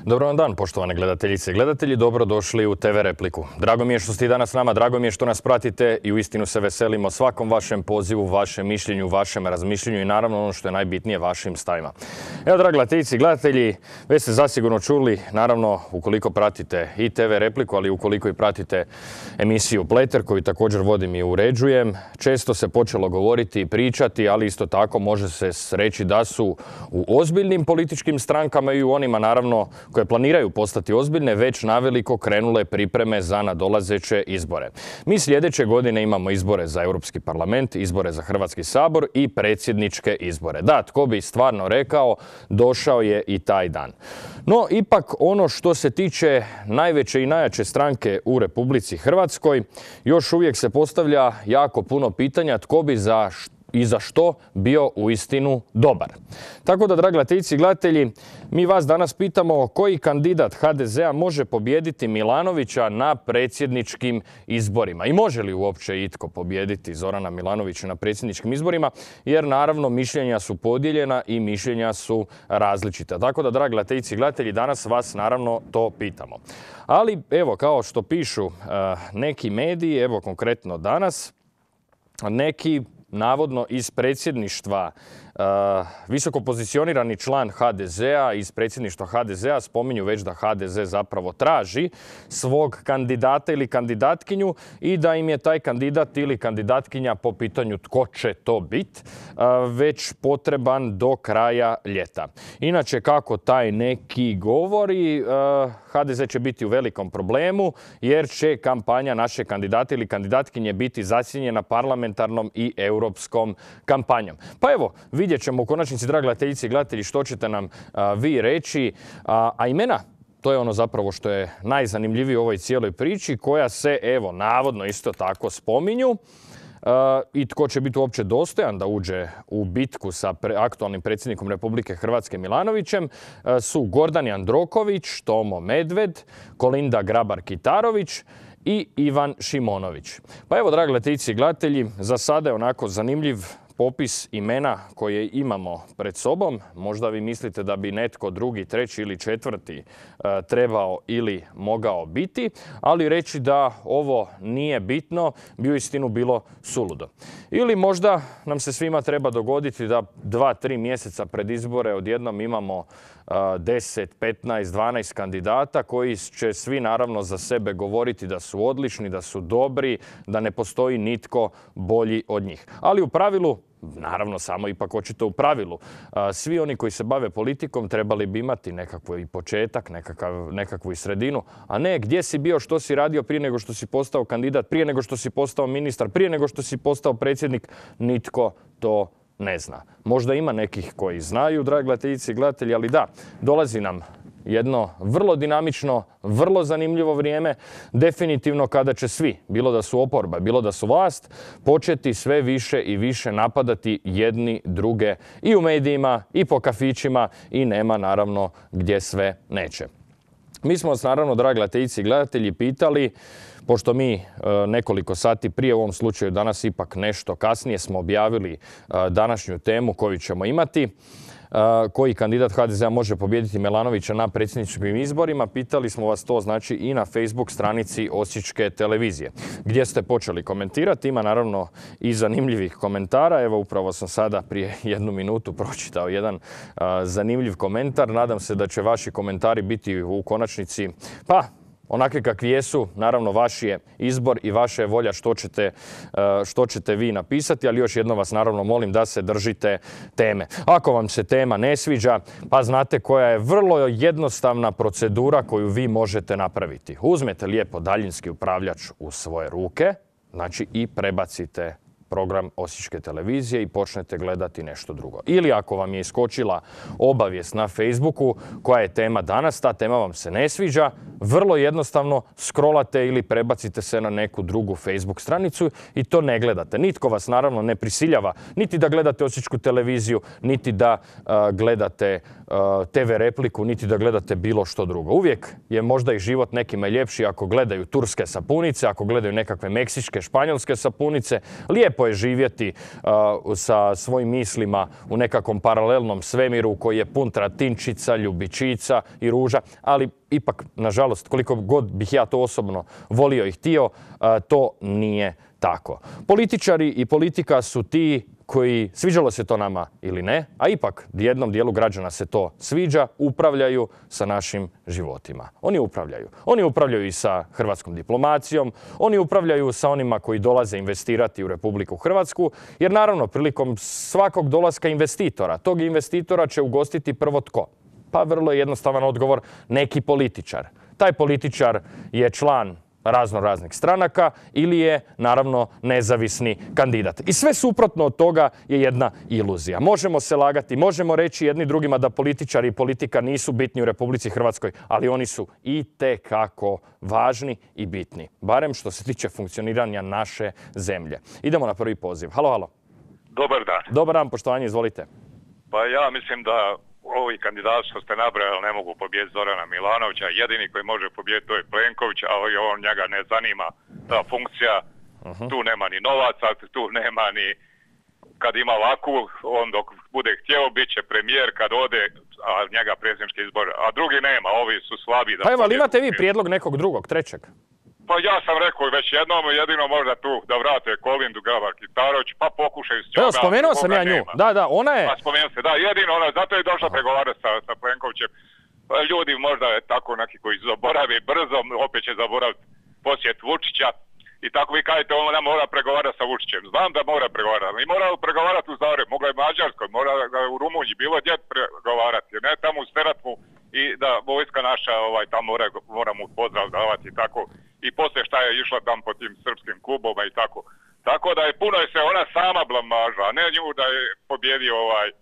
Dobar vam dan, poštovane gledateljice i gledatelji. Dobro došli u TV Repliku. Drago mi je što ste i danas s nama, drago mi je što nas pratite i uistinu se veselimo svakom vašem pozivu, vašem mišljenju, vašem razmišljenju i naravno ono što je najbitnije, vašim stavima. Evo, dragi gledateljice i gledatelji, već ste zasigurno čuli, naravno, ukoliko pratite i TV Repliku, ali ukoliko i pratite emisiju Pleter, koju također vodim i uređujem, često se počelo govoriti i pričati, ali isto tako može se reći da su u ozbiljnim političkim strankama i u onima, naravno, koje planiraju postati ozbiljne, već naveliko krenule pripreme za nadolazeće izbore. Mi sljedeće godine imamo izbore za Europski parlament, izbore za Hrvatski sabor i predsjedničke izbore. Da, tko bi stvarno rekao, došao je i taj dan. No, ipak ono što se tiče najveće i najjače stranke u Republici Hrvatskoj, još uvijek se postavlja jako puno pitanja tko bi i za što bio uistinu dobar. Tako da, dragi gledateljice i gledatelji, mi vas danas pitamo koji kandidat HDZ-a može pobijediti Milanovića na predsjedničkim izborima. I može li uopće itko pobijediti Zorana Milanovića na predsjedničkim izborima, jer naravno mišljenja su podijeljena i mišljenja su različita. Tako da, dragi gledateljice i gledatelji, danas vas naravno to pitamo. Ali, evo, kao što pišu neki mediji, evo konkretno danas, neki navodno iz predsjedništva visoko pozicionirani član HDZ-a, iz predsjedništva HDZ-a spominju već da HDZ zapravo traži svog kandidata ili kandidatkinju i da im je taj kandidat ili kandidatkinja po pitanju tko će to biti već potreban do kraja ljeta. Inače, kako taj neki govori, HDZ će biti u velikom problemu jer će kampanja naše kandidata ili kandidatkinje biti zasjenjena parlamentarnom i europskom kampanjom. Pa evo, vidjet ćemo u konačnici, dragi gledateljice i gledatelji, što ćete nam vi reći. A imena, to je ono zapravo što je najzanimljivije u ovoj cijeloj priči, koja se, evo, navodno isto tako spominju. I tko će biti uopće dostojan da uđe u bitku sa aktualnim predsjednikom Republike Hrvatske Milanovićem su Gordan Jandroković, Tomo Medved, Kolinda Grabar-Kitarović i Ivan Šimonović. Pa evo, dragi gledateljice i gledatelji, za sada je onako zanimljiv popis imena koje imamo pred sobom. Možda vi mislite da bi netko drugi, treći ili četvrti trebao ili mogao biti, ali reći da ovo nije bitno bi uistinu bilo suludo. Ili možda nam se svima treba dogoditi da 2-3 mjeseca pred izbore odjednom imamo 10, 15, 12 kandidata koji će svi naravno za sebe govoriti da su odlični, da su dobri, da ne postoji nitko bolji od njih. Ali u pravilu, naravno samo ipak očito u pravilu, svi oni koji se bave politikom trebali bi imati nekakav i početak, nekakvu i sredinu, a ne gdje si bio, što si radio prije nego što si postao kandidat, prije nego što si postao ministar, prije nego što si postao predsjednik, nitko to ne zna. Možda ima nekih koji znaju, dragi gledateljice i gledatelji, ali da, dolazi nam jedno vrlo dinamično, vrlo zanimljivo vrijeme, definitivno kada će svi, bilo da su oporba, bilo da su vlast, početi sve više i više napadati jedni druge i u medijima i po kafićima i nema naravno gdje sve neće. Mi smo vas naravno, dragi gledateljice i gledatelji, pitali, pošto mi nekoliko sati prije, u ovom slučaju danas ipak nešto kasnije, smo objavili današnju temu koju ćemo imati, koji kandidat HDZ-a može pobijediti Milanovića na predsjedničkim izborima. Pitali smo vas to znači i na Facebook stranici Osječke televizije, gdje ste počeli komentirati. Ima naravno i zanimljivih komentara. Evo, upravo sam sada prije 1 minutu pročitao jedan zanimljiv komentar. Nadam se da će vaši komentari biti u konačnici, pa, onakvi kakvi jesu. Naravno, vaš je izbor i vaša je volja što ćete vi napisati, ali još jednom vas naravno molim da se držite teme. Ako vam se tema ne sviđa, pa znate koja je vrlo jednostavna procedura koju vi možete napraviti. Uzmete lijepo daljinski upravljač u svoje ruke, znači i prebacite program Osječke televizije i počnete gledati nešto drugo. Ili ako vam je iskočila obavijest na Facebooku koja je tema danas, ta tema vam se ne sviđa, vrlo jednostavno scrollate ili prebacite se na neku drugu Facebook stranicu i to ne gledate. Nitko vas naravno ne prisiljava niti da gledate Osječku televiziju, niti da gledate TV repliku, niti da gledate bilo što drugo. Uvijek je možda i život nekima ljepši ako gledaju turske sapunice, ako gledaju nekakve meksičke, španjolske sapunice. Lijepo je živjeti sa svojim mislima u nekakvom paralelnom svemiru koji je pun tratinčica, ljubičica i ruža, ali ipak, nažalost, koliko god bih ja to osobno volio i htio, to nije tako. Političari i politika su ti koji, sviđalo se to nama ili ne, a ipak jednom dijelu građana se to sviđa, upravljaju sa našim životima. Oni upravljaju. Oni upravljaju i sa hrvatskom diplomacijom, oni upravljaju sa onima koji dolaze investirati u Republiku Hrvatsku, jer naravno prilikom svakog dolaska investitora, tog investitora će ugostiti prvo tko? Pa vrlo je jednostavan odgovor, neki političar. Taj političar je član raznih stranaka ili je naravno nezavisni kandidat. I sve suprotno od toga je jedna iluzija. Možemo se lagati, možemo reći jedni drugima da političari i politika nisu bitni u Republici Hrvatskoj, ali oni su itekako važni i bitni. Barem što se tiče funkcioniranja naše zemlje. Idemo na prvi poziv. Halo, halo. Dobar dan. Dobar dan, poštovanje, izvolite. Pa ja mislim da ovi kandidati što ste nabrali ne mogu pobijediti Zorana Milanovića. Jedini koji može pobijediti to je Plenković, ali njega ne zanima ta funkcija. Tu nema ni novaca, tu nema ni... Kad ima laku, on dok bude htjeo bit će premijer, kad ode, a njega predsjednički izbor. A drugi nema, ovi su slabi. Pa evo, ali imate vi prijedlog nekog drugog, trećeg? Pa ja sam rekao već jednom, jedino možda tu da vrate Kolindu Grabar-Kitarović, pa pokušaju s njom. Evo, spomenuo sam ja nju. Da, ona je... Pa spomenuo se, da, jedino ona, zato je došla pregovarati sa Plenkovićem. Pa ljudi možda je tako neki koji zaboravi brzo, opet će zaboraviti posjet Vučića. I tako vi kažete, ona mora pregovarati sa Vučićem. Znam da mora pregovarati, ali mora pregovarati u Zagrebu, mogla je Mađarskoj, mora u Rumuniji, bilo gdje pregovarati, ne tamo u Steratmu i da vojska naša tamo mora mu pozdrav davati i tako. I poslije šta je išla tam po tim srpskim klubovima i tako. Tako da je puno se ona sama blamaža, a ne nju da je pobjedio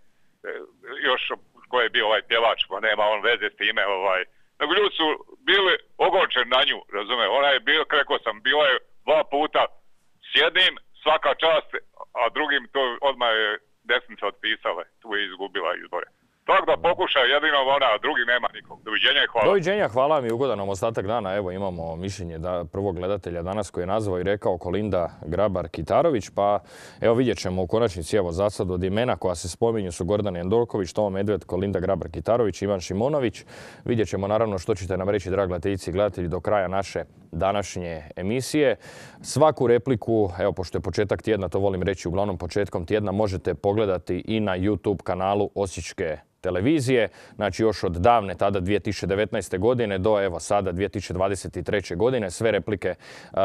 još ko je bio pjevač, pa nema on veze s time. Nego ljudi su bili ogorčeni na nju, razume. Ona je bila, rekao sam, bila je 2 puta s jednim, svaka čast, a drugim to odmah je desnica otpisala, tu je izgubila izbore. Tako da pokušaj jedino ona, a drugi nema nikog. Doviđenja i hvala. Doviđenja, hvala vam i ugodan nam ostatak dana. Evo imamo mišljenje prvog gledatelja danas koji je nazvao i rekao Kolinda Grabar-Kitarović, pa evo vidjet ćemo u konačnici, evo za sad od imena koja se spominju su Gordan Jandorković, Tomo Medved, Kolinda Grabar-Kitarović, Ivan Šimonović. Vidjet ćemo naravno što ćete nam reći, dragi gledateljice i gledatelji, do kraja naše današnje emisije. Svaku repliku, evo pošto je početak tjedna, to volim reći uglavnom početkom tjedna, možete pogledati i na YouTube kanalu Osječke televizije, znači još od davne tada 2019. godine do evo sada 2023. godine. Sve replike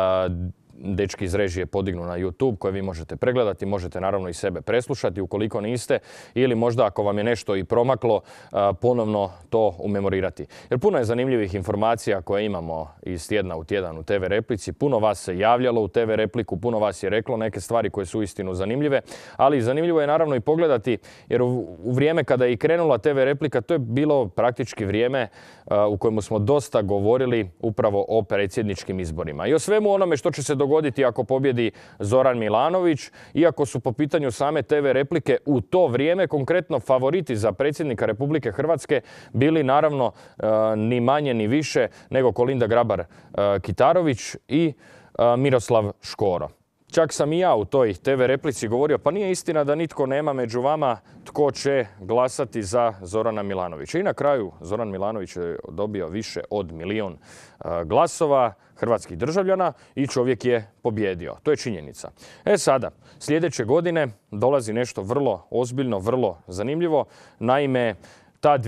dečki iz režije podignu na YouTube koje vi možete pregledati, možete naravno i sebe preslušati ukoliko niste ili možda ako vam je nešto i promaklo ponovno to umemorirati. Jer puno je zanimljivih informacija koje imamo iz tjedna u tjedan u TV replici. Puno vas se javljalo u TV repliku, puno vas je reklo neke stvari koje su uistinu zanimljive, ali zanimljivo je naravno i pogledati jer u vrijeme kada je i krenula TV replika to je bilo praktički vrijeme u kojemu smo dosta govorili upravo o predsjedničkim izborima i o svemu onome što će se dogoditi ako pobjedi Zoran Milanović, iako su po pitanju same TV replike u to vrijeme konkretno favoriti za predsjednika Republike Hrvatske bili naravno ni manje ni više nego Kolinda Grabar-Kitarović i Miroslav Škoro. Čak sam i ja u toj TV replici govorio, pa nije istina da nitko nema među vama tko će glasati za Zorana Milanovića. I na kraju Zoran Milanović je dobio više od 1 milijun glasova hrvatskih državljana i čovjek je pobjedio. To je činjenica. Sada, sljedeće godine dolazi nešto vrlo ozbiljno, vrlo zanimljivo. Naime, ta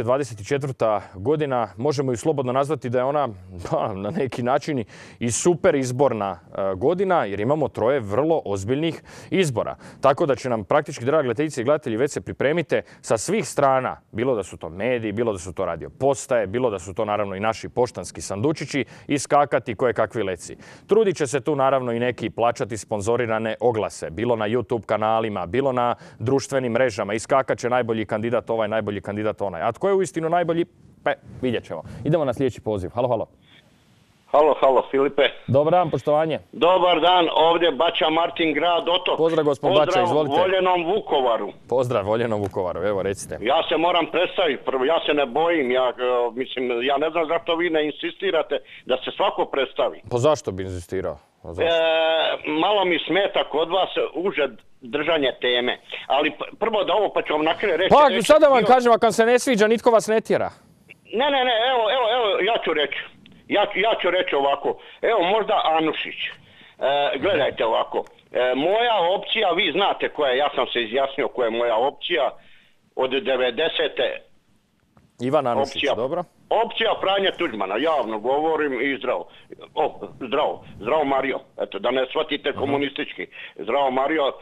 2024. godina možemo ju slobodno nazvati da je ona na neki način i super izborna godina jer imamo 3 vrlo ozbiljnih izbora. Tako da će nam praktički, dragi gledateljice i gledatelji, već se pripremite sa svih strana, bilo da su to mediji, bilo da su to radio postaje, bilo da su to naravno i naši poštanski sandučići, iskakati koje kakvi leci. Trudit će se tu naravno i neki plaćati sponzorirane oglase, bilo na YouTube kanalima, bilo na društvenim mrežama. Iskakat će najbolji kandidat ovaj, najbolji kandidat onaj. A tko je uistinu najbolji? Vidjet ćemo. Idemo na sljedeći poziv. Halo, halo. Halo, Filipe. Dobar dan, poštovanje. Dobar dan, ovdje Bača Martin, grad Otok. Pozdrav, gospod Bača, izvolite. Pozdrav voljenom Vukovaru. Pozdrav voljenom Vukovaru, evo recite. Ja se moram predstaviti, prvo, ja se ne bojim, ja ne znam zašto vi ne insistirate da se svako predstavi. Pa zašto bi insistirao? Malo mi smeta kod vas uže držanje teme, ali prvo da ovo pa ću vam na kraju reći. Pa sada vam kažem, ako vam se ne sviđa, nitko vas ne tjera. Ne, evo, ja ću reći. Ja ću reći ovako, evo možda Anušić, gledajte ovako, moja opcija, vi znate koja je, ja sam se izjasnio koja je moja opcija od 90. Ivan Anušić, dobro. Opcija Franje Tuđmana, javno govorim i zdravo Mario, eto da ne shvatite komunistički, zdravo Mario,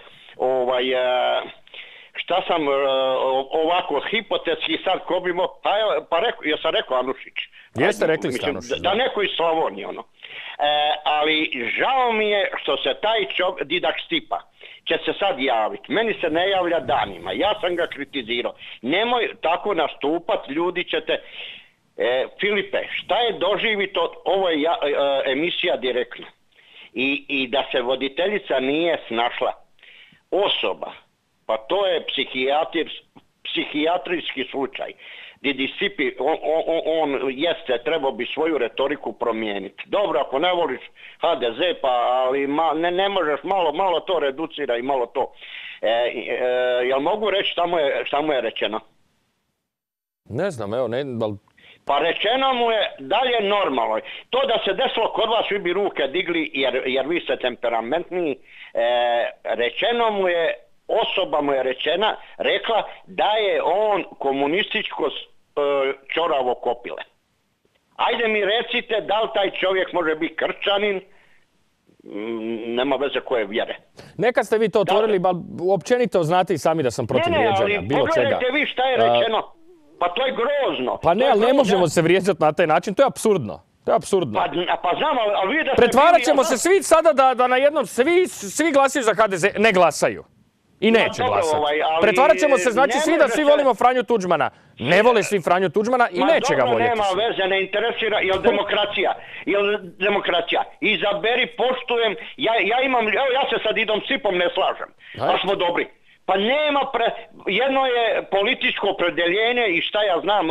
šta sam ovako hipotetski sad ko bi ja sam rekao Anušić. Jeste rekli ste Anušić. Da neko iz Slavonije ali žao mi je što se taj Didak Stipa će se sad javiti. Meni se ne javlja danima, ja sam ga kritizirao. Nemoj tako nastupat, ljudi ćete... Filipe, šta je doživito, ovo je emisija direktna. I da se voditeljica nije snašla. Osoba, pa to je psihijatrijski slučaj. Didi Stipi, on jeste, trebao bi svoju retoriku promijeniti. Dobro, ako ne voliš HDZ, ali ne možeš, malo to reducira i malo to. Jel mogu reći šta mu je rečeno? Ne znam, evo, Pa rečeno mu je dalje normalno. To da se desilo kod vas, vi bi ruke digli jer vi ste temperamentni. Rečeno mu je, osoba mu je rekla da je on komunističko čoravo kopile. Ajde mi recite da li taj čovjek može biti kršćanin, nema veze koje vjere. Neka ste vi to otvorili, općenito znate i sami da sam protiv vrijeđanja, bilo čega. Pogledajte vi šta je rečeno. Pa to je grozno. Pa ne, ali ne možemo se vrijeđati na taj način, to je apsurdno. Pa znam, ali vi da ste... Pretvarat ćemo se svi sada da na jednom svi glasaju za HDZ, ne glasaju. I neće glasati. Pretvarat ćemo se, znači svi da svi volimo Franju Tuđmana. Ne vole svi Franju Tuđmana i neće ga voljeti. Nema veze, ne interesira, jel demokracija. Izaberi, poštujem, ja se sad idom Cipom ne slažem, ali smo dobri. Pa nema, jedno je političko opredjeljenje i šta ja znam,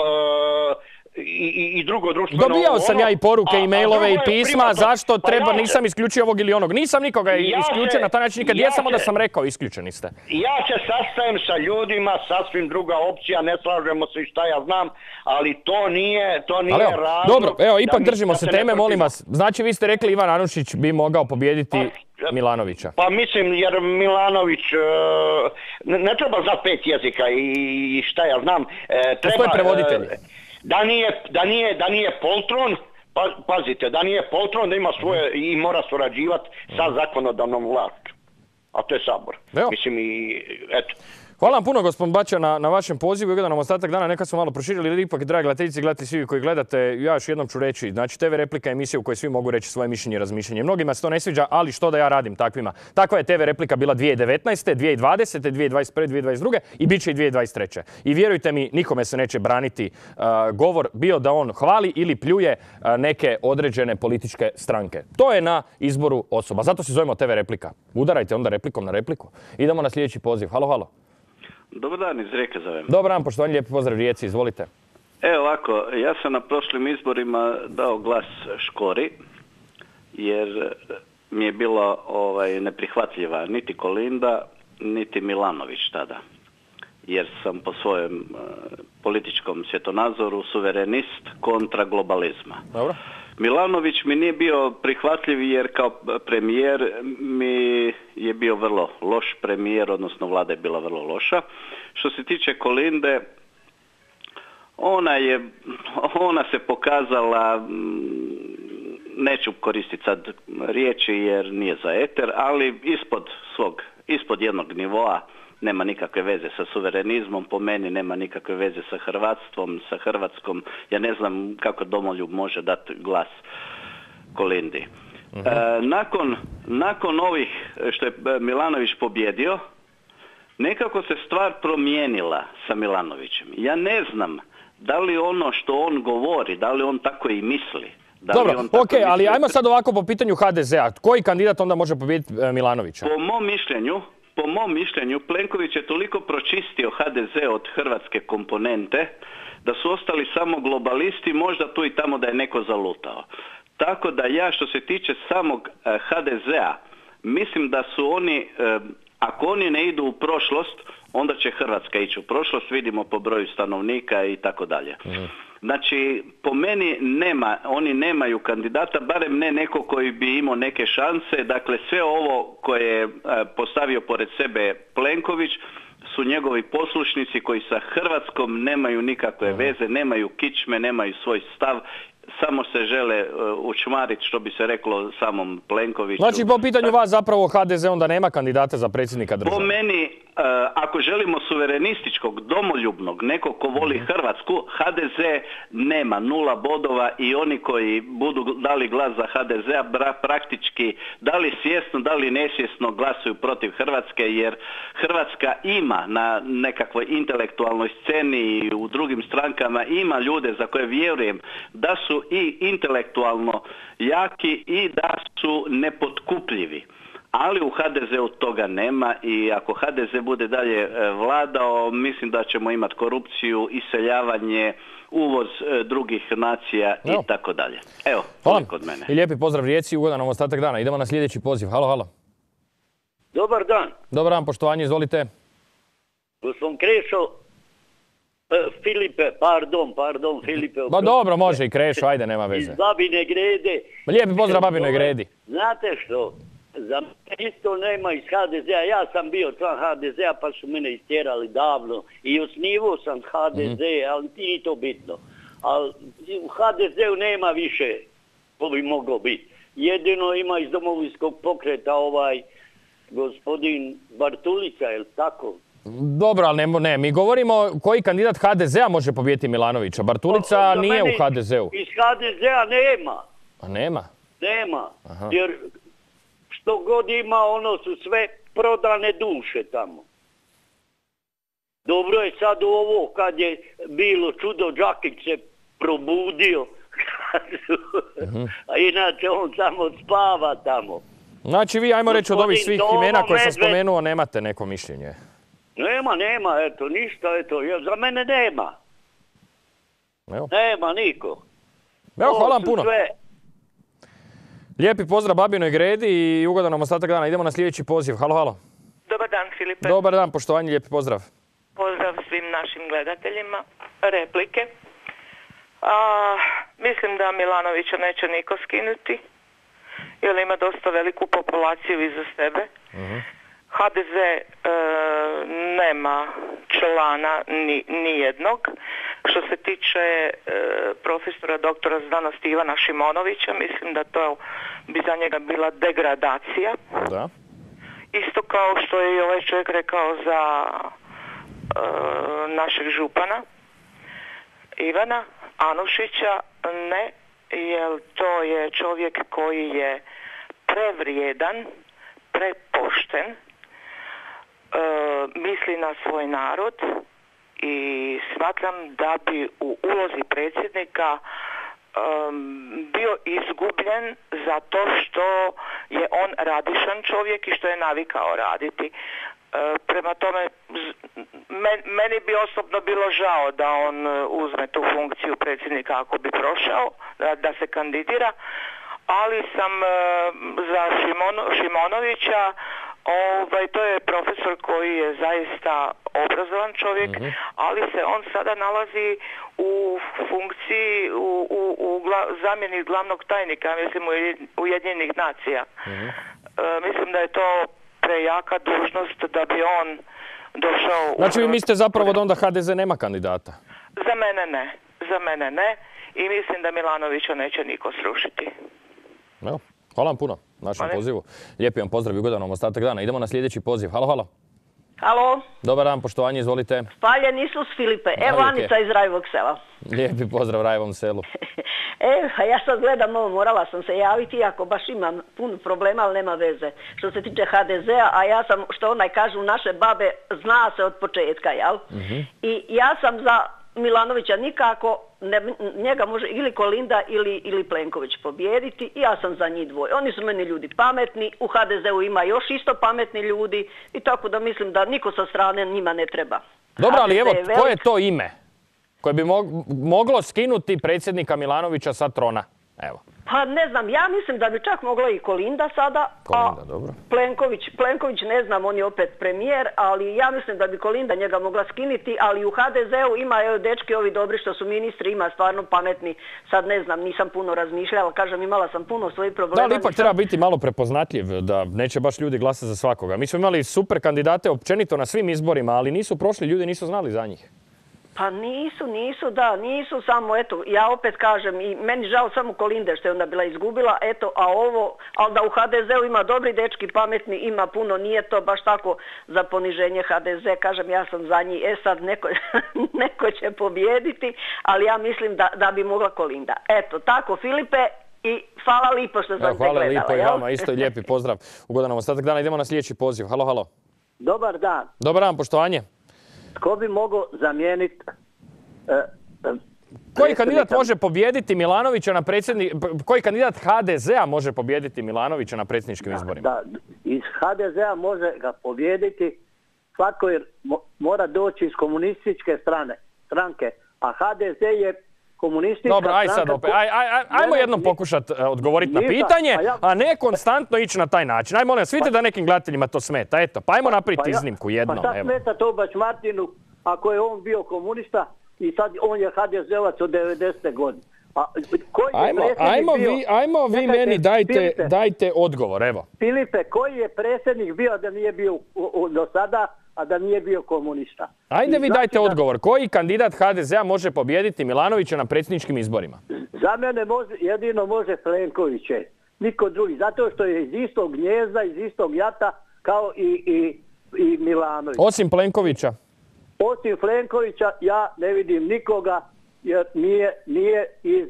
i drugo društveno... Dobijao sam ja i poruke, i mailove, i pisma, zašto treba, nisam isključio ovog ili onog. Nisam nikoga isključio na taj način, nikad jesam, onda sam rekao, isključeni ste. Ja se sastajem sa ljudima, sasvim druga opcija, ne slažemo se i šta ja znam, ali to nije razlog... Dobro, evo, ipak držimo se teme, molim vas. Znači, vi ste rekli Ivan Anušić bi mogao pobijediti Milanovića. Pa mislim, jer Milanović ne treba znati 5 jezika i šta ja znam. Postoje prevoditelji. Da nije poltron, pazite, da nije poltron, da ima svoje i mora surađivati sa zakonodavnom vlašću. A to je Sabor. Mislim i eto. Hvala vam puno, gospodin Bača, na vašem pozivu. Gledam nam ostatak dana, neka smo malo proširili, ali ipak, dragi gledateljice i gledatelji svi koji gledate, ja još jednom ću reći, znači TV replika je emisija u kojoj svi mogu reći svoje mišljenje i razmišljenje. Mnogima se to ne sviđa, ali što da ja radim takvima. Takva je TV replika bila 2019. 2020. 2021. 2022. i bit će i 2023. I vjerujte mi, nikome se neće braniti govor, bio da on hvali ili pljuje neke određene političke stranke. To je na izboru osoba. Zato se zovemo TV replika. Udarajte onda replikom na repliku. Idemo na sljedeći poziv. Halo, halo. Dobar dan, iz Rijeke zovem. Dobar dan, poštovanje, lijepi pozdrav Rijeci, izvolite. Evo ovako, ja sam na prošlim izborima dao glas Škori, jer mi je bilo neprihvatljiva niti Kolinda, niti Milanović tada. Jer sam po svojem političkom svjetonazoru suverenist kontra globalizma. Dobro. Milanović mi nije bio prihvatljiv jer kao premijer mi je bio vrlo loš premijer, odnosno vlada je bila vrlo loša. Što se tiče Kolinde, ona se pokazala, neću koristiti sad riječi jer nije za eter, ali ispod jednog nivoa, nema nikakve veze sa suverenizmom, po meni nema nikakve veze sa hrvatstvom, sa Hrvatskom. Ja ne znam kako domoljub može dati glas Kolindi. Nakon ovih što je Milanović pobjedio, nekako se stvar promijenila sa Milanovićem. Ja ne znam da li ono što on govori, da li on tako i misli. Dobro, ok, ali ajmo sad ovako po pitanju HDZ-a. Koji kandidat onda može pobijediti Milanovića? Po mom mišljenju, Plenković je toliko pročistio HDZ od hrvatske komponente da su ostali samo globalisti, možda tu i tamo da je neko zalutao. Tako da ja, što se tiče samog HDZ-a, mislim da su oni, ako oni ne idu u prošlost, onda će Hrvatska ići u prošlost, vidimo po broju stanovnika i tako dalje. Znači, po meni oni nemaju kandidata, barem ne neko koji bi imao neke šanse. Dakle, sve ovo koje je postavio pored sebe Plenković su njegovi poslušnici koji sa Hrvatskom nemaju nikakve veze, nemaju kičme, nemaju svoj stav, samo se žele učmariti, što bi se reklo, samom Plenkoviću. Znači, po pitanju vas zapravo HDZ onda nema kandidata za predsjednika države? Po meni, ako želimo suverenističkog, domoljubnog, nekog ko voli Hrvatsku, HDZ nema 0 bodova i oni koji budu dali glas za HDZ-a praktički, da li svjesno, da li nesvjesno glasuju protiv Hrvatske, jer Hrvatska ima na nekakvoj intelektualnoj sceni i u drugim strankama ima ljude za koje vjerujem da su i intelektualno jaki i da su nepotkupljivi. Ali u HDZ-u toga nema i ako HDZ bude dalje vladao, mislim da ćemo imati korupciju, iseljavanje, uvoz drugih nacija i tako dalje. Evo, toliko od mene. I lijepi pozdrav Rijeci, ugodan nam ostatak dana. Idemo na sljedeći poziv. Halo, halo. Dobar dan. Dobar dan, poštovanje, izvolite. Gospodin Krešo, Filipe, pardon, Filipe. Ba dobro, može i Krešo, ajde, nema veze. Iz Babine Grede. Lijepi pozdrav Babinoj Gredi. Znate što, za mene isto nema iz HDZ-a, ja sam bio član HDZ-a pa su mene istjerali davno i osnivao sam HDZ, ali nije to bitno. Ali u HDZ-u nema više ko bi moglo biti. Jedino ima iz Domovinskog pokreta gospodin Bartulica, je li tako? Dobro, ali ne, mi govorimo koji kandidat HDZ-a može pobijediti Milanovića. Bartulica nije u HDZ-u. Iz HDZ-a nema. A nema? Nema, jer što god ima, ono su sve prodane duše tamo. Dobro je sad ovo kad je bilo čudo, Đakić se probudio, a inače on samo spava tamo. Znači vi, ajmo reći, od ovih svih imena koje sam spomenuo, nemate neko mišljenje? Nema, eto, ništa, eto, za mene nema. Nema niko. Evo, hvala vam puno. Lijepi pozdrav Babinoj Gredi i ugodan nam ostatak dana. Idemo na sljedeći poziv. Halo, halo. Dobar dan, Filipe. Dobar dan, poštovanje, lijepi pozdrav. Pozdrav svim našim gledateljima. Replike. Mislim da Milanovića neće niko skinuti, jer ima dosta veliku populaciju iza sebe. HDZ nema člana nijednog. Što se tiče profesora doktora znanosti Ivana Šimonovića, mislim da to bi za njega bila degradacija. Da. Isto kao što je i ovaj čovjek rekao za našeg župana Ivana Anušića, ne, jer to je čovjek koji je prevrijedan, prepošten, misli na svoj narod i smatram da bi u ulozi predsjednika bio izgubljen zato što je on radišan čovjek i što je navikao raditi. Prema tome, meni bi osobno bilo žao da on uzme tu funkciju predsjednika ako bi prošao, da se kandidira, ali sam za Šimonovića. To je profesor koji je zaista obrazovan čovjek, ali se on sada nalazi u funkciji, u zamjeni glavnog tajnika, mislim, Ujedinjenih nacija. Mislim da je to prejaka dužnost da bi on došao... Znači vi mislite zapravo da onda HDZ nema kandidata? Za mene ne i mislim da Milanovića neće niko srušiti. Evo, hvala vam puno na našem pozivu. Lijepi vam pozdrav i ugodan vam ostatak dana. Idemo na sljedeći poziv. Halo, halo. Halo. Dobar dan, poštovanje, izvolite. Spaljen Isus, Filipe. Evo Anica iz Rajevog sela. Lijepi pozdrav Rajevom selu. Ja sad gledam ovo, morala sam se javiti, iako baš imam puno problema, ali nema veze. Što se tiče HDZ-a, a ja sam, što onaj kažu, naše babe zna se od početka, jel? I ja sam za Milanovića nikako, njega može ili Kolinda ili Plenković pobijediti i ja sam za njih dvoje. Oni su meni ljudi pametni, u HDZ-u ima još isto pametni ljudi i tako da mislim da niko sa strane njima ne treba. Dobro, ali evo, koje je to ime koje bi moglo skinuti predsjednika Milanovića sa trona? Evo. Pa ne znam, ja mislim da bi čak mogla i Kolinda sada, dobro. Plenković ne znam, on je opet premijer, ali ja mislim da bi Kolinda njega mogla skiniti, ali u HDZ-u ima, evo dečki ovi dobri što su ministri, ima stvarno pametni, sad ne znam, nisam puno razmišljala, kažem imala sam puno svojih problema. Da, ali ipak treba biti malo prepoznatljiv, da neće baš ljudi glasati za svakoga. Mi smo imali super kandidate općenito na svim izborima, ali nisu prošli, ljudi nisu znali za njih. Pa nisu samo, eto, ja opet kažem, i meni žao samo Kolinde što je onda bila izgubila, eto, ali da u HDZ-u ima dobri dečki, pametni, ima puno, nije to baš tako za poniženje HDZ, kažem, ja sam za njih, sad neko će pobijediti, ali ja mislim da bi mogla Kolinda. Eto, tako, Filipe, i hvala lipo što sam te gledala. Hvala lipo i vama, isto i lijepi pozdrav. Ugodan nam ostatak dana, idemo na sljedeći poziv. Halo, halo. Dobar dan. Dobar dan, poštovanje. Tko bi mogao zamijeniti... Koji kandidat može pobijediti Milanovića na koji kandidat HDZ-a može pobijediti Milanovića na predsjedničkim izborima? Da, iz HDZ-a može ga pobijediti svatko jer mora doći iz komunističke stranke, a HDZ je komunistička stranka... Dobro, aj sad opet, ajmo jednom pokušati odgovoriti na pitanje, a ne konstantno ići na taj način. Aj molim vas, vidite da nekim gledateljima to smeta, eto, pa ajmo napraviti iznimku jednom. Pa šta smeta to baš Martinu ako je on bio komunista i sad on je HDZ-ovac od 90. godine. Ajmo vi meni dajte odgovor, evo. Filipe, koji je predsjednik bio da nije bio do sada, a da nije bio komunista? Ajde vi dajte odgovor. Koji kandidat HDZ-a može pobijediti Milanovića na predsjedničkim izborima? Za mene jedino može Plenković, niko drugi. Zato što je iz istog gnjezda, iz istog jata kao i Milanović. Osim Plenkovića? Osim Plenkovića ja ne vidim nikoga jer nije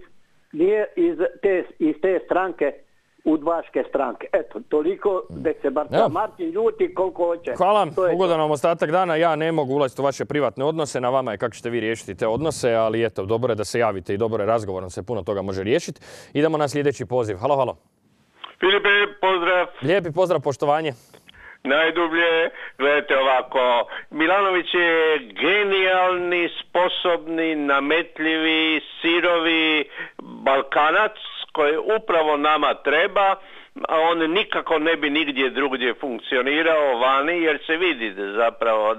iz te stranke, udbaške stranke. Eto, toliko da se Martin ljuti koliko hoće. Hvala, ugodan vam ostatak dana. Ja ne mogu ulaziti u vaše privatne odnose, na vama je kako ćete vi riješiti te odnose, ali eto, dobro je da se javite i dobro je razgovorom se puno toga može riješiti. Idemo na sljedeći poziv. Halo, halo. Filipe, pozdrav. Lijepi pozdrav, poštovanje. Najdublje, gledajte ovako, Milanović je genijalni, sposobni, nametljivi, sirovi Balkanac koji upravo nama treba, a on nikako ne bi nigdje drugdje funkcionirao vani jer se vidi zapravo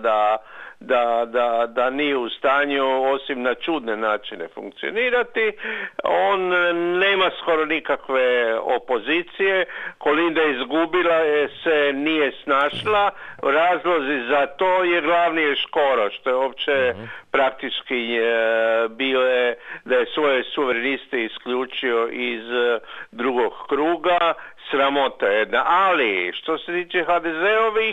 da nije u stanju osim na čudne načine funkcionirati. On nema skoro nikakve opozicije. Kolinda izgubila se, nije snašla. Razlozi za to je glavni je Škoro, što je uopće praktički bio je da je svoje suvereniste isključio iz drugog kruga. Sramota jedna, ali što se tiče HDZ-ovih,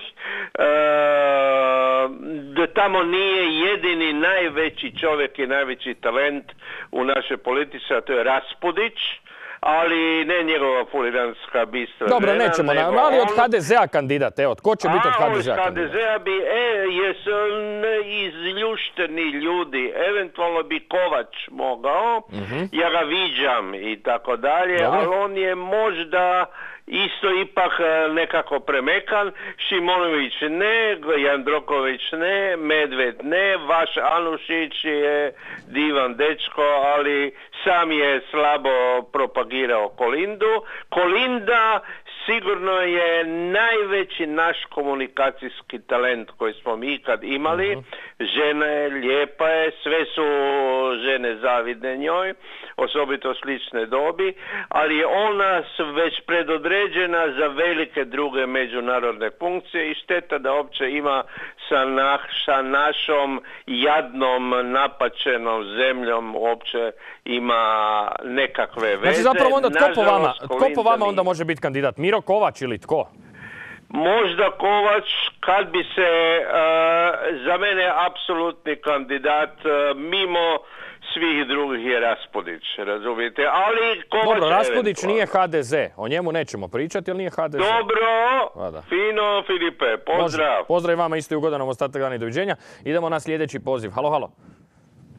da tamo nije jedini najveći čovjek i najveći talent u našoj politici, a to je Raspudić, ali ne njegova fuliranska bistra. Dobro, nećemo, ali od HDZ-a kandidat, evo, tko će biti od HDZ-a kandidat? HDZ-a bi, jesu izljušteni ljudi, eventualno bi Kovač mogao, ja ga viđam i tako dalje, ali on je možda isto ipak nekako premekan. Šimonović ne, Jandroković ne, Medved ne, vaš Anušić je divan dečko, ali sam je slabo propagirao Kolindu. Kolinda sigurno je najveći naš komunikacijski talent koji smo mi ikad imali. Žena je, lijepa je, sve su žene zavidne njoj, osobito slične dobi, ali je ona već predodređena za velike druge međunarodne funkcije i šteta da uopće ima sa našom jadnom, napačenom zemljom uopće ima nekakve veze. Znači zapravo onda tko po vama onda može biti kandidat? Miro Kovač ili tko? Možda Kovač, kad bi se za mene apsolutni kandidat mimo svih drugih je Raspudić, razumijete, ali Kovač... Dobro, Raspudić nije HDZ, o njemu nećemo pričati, ali nije HDZ. Dobro, fino, Filipe, pozdrav. Pozdrav i vama, isto i ugodan nam ostatak dana i doviđenja. Idemo na sljedeći poziv. Halo, halo.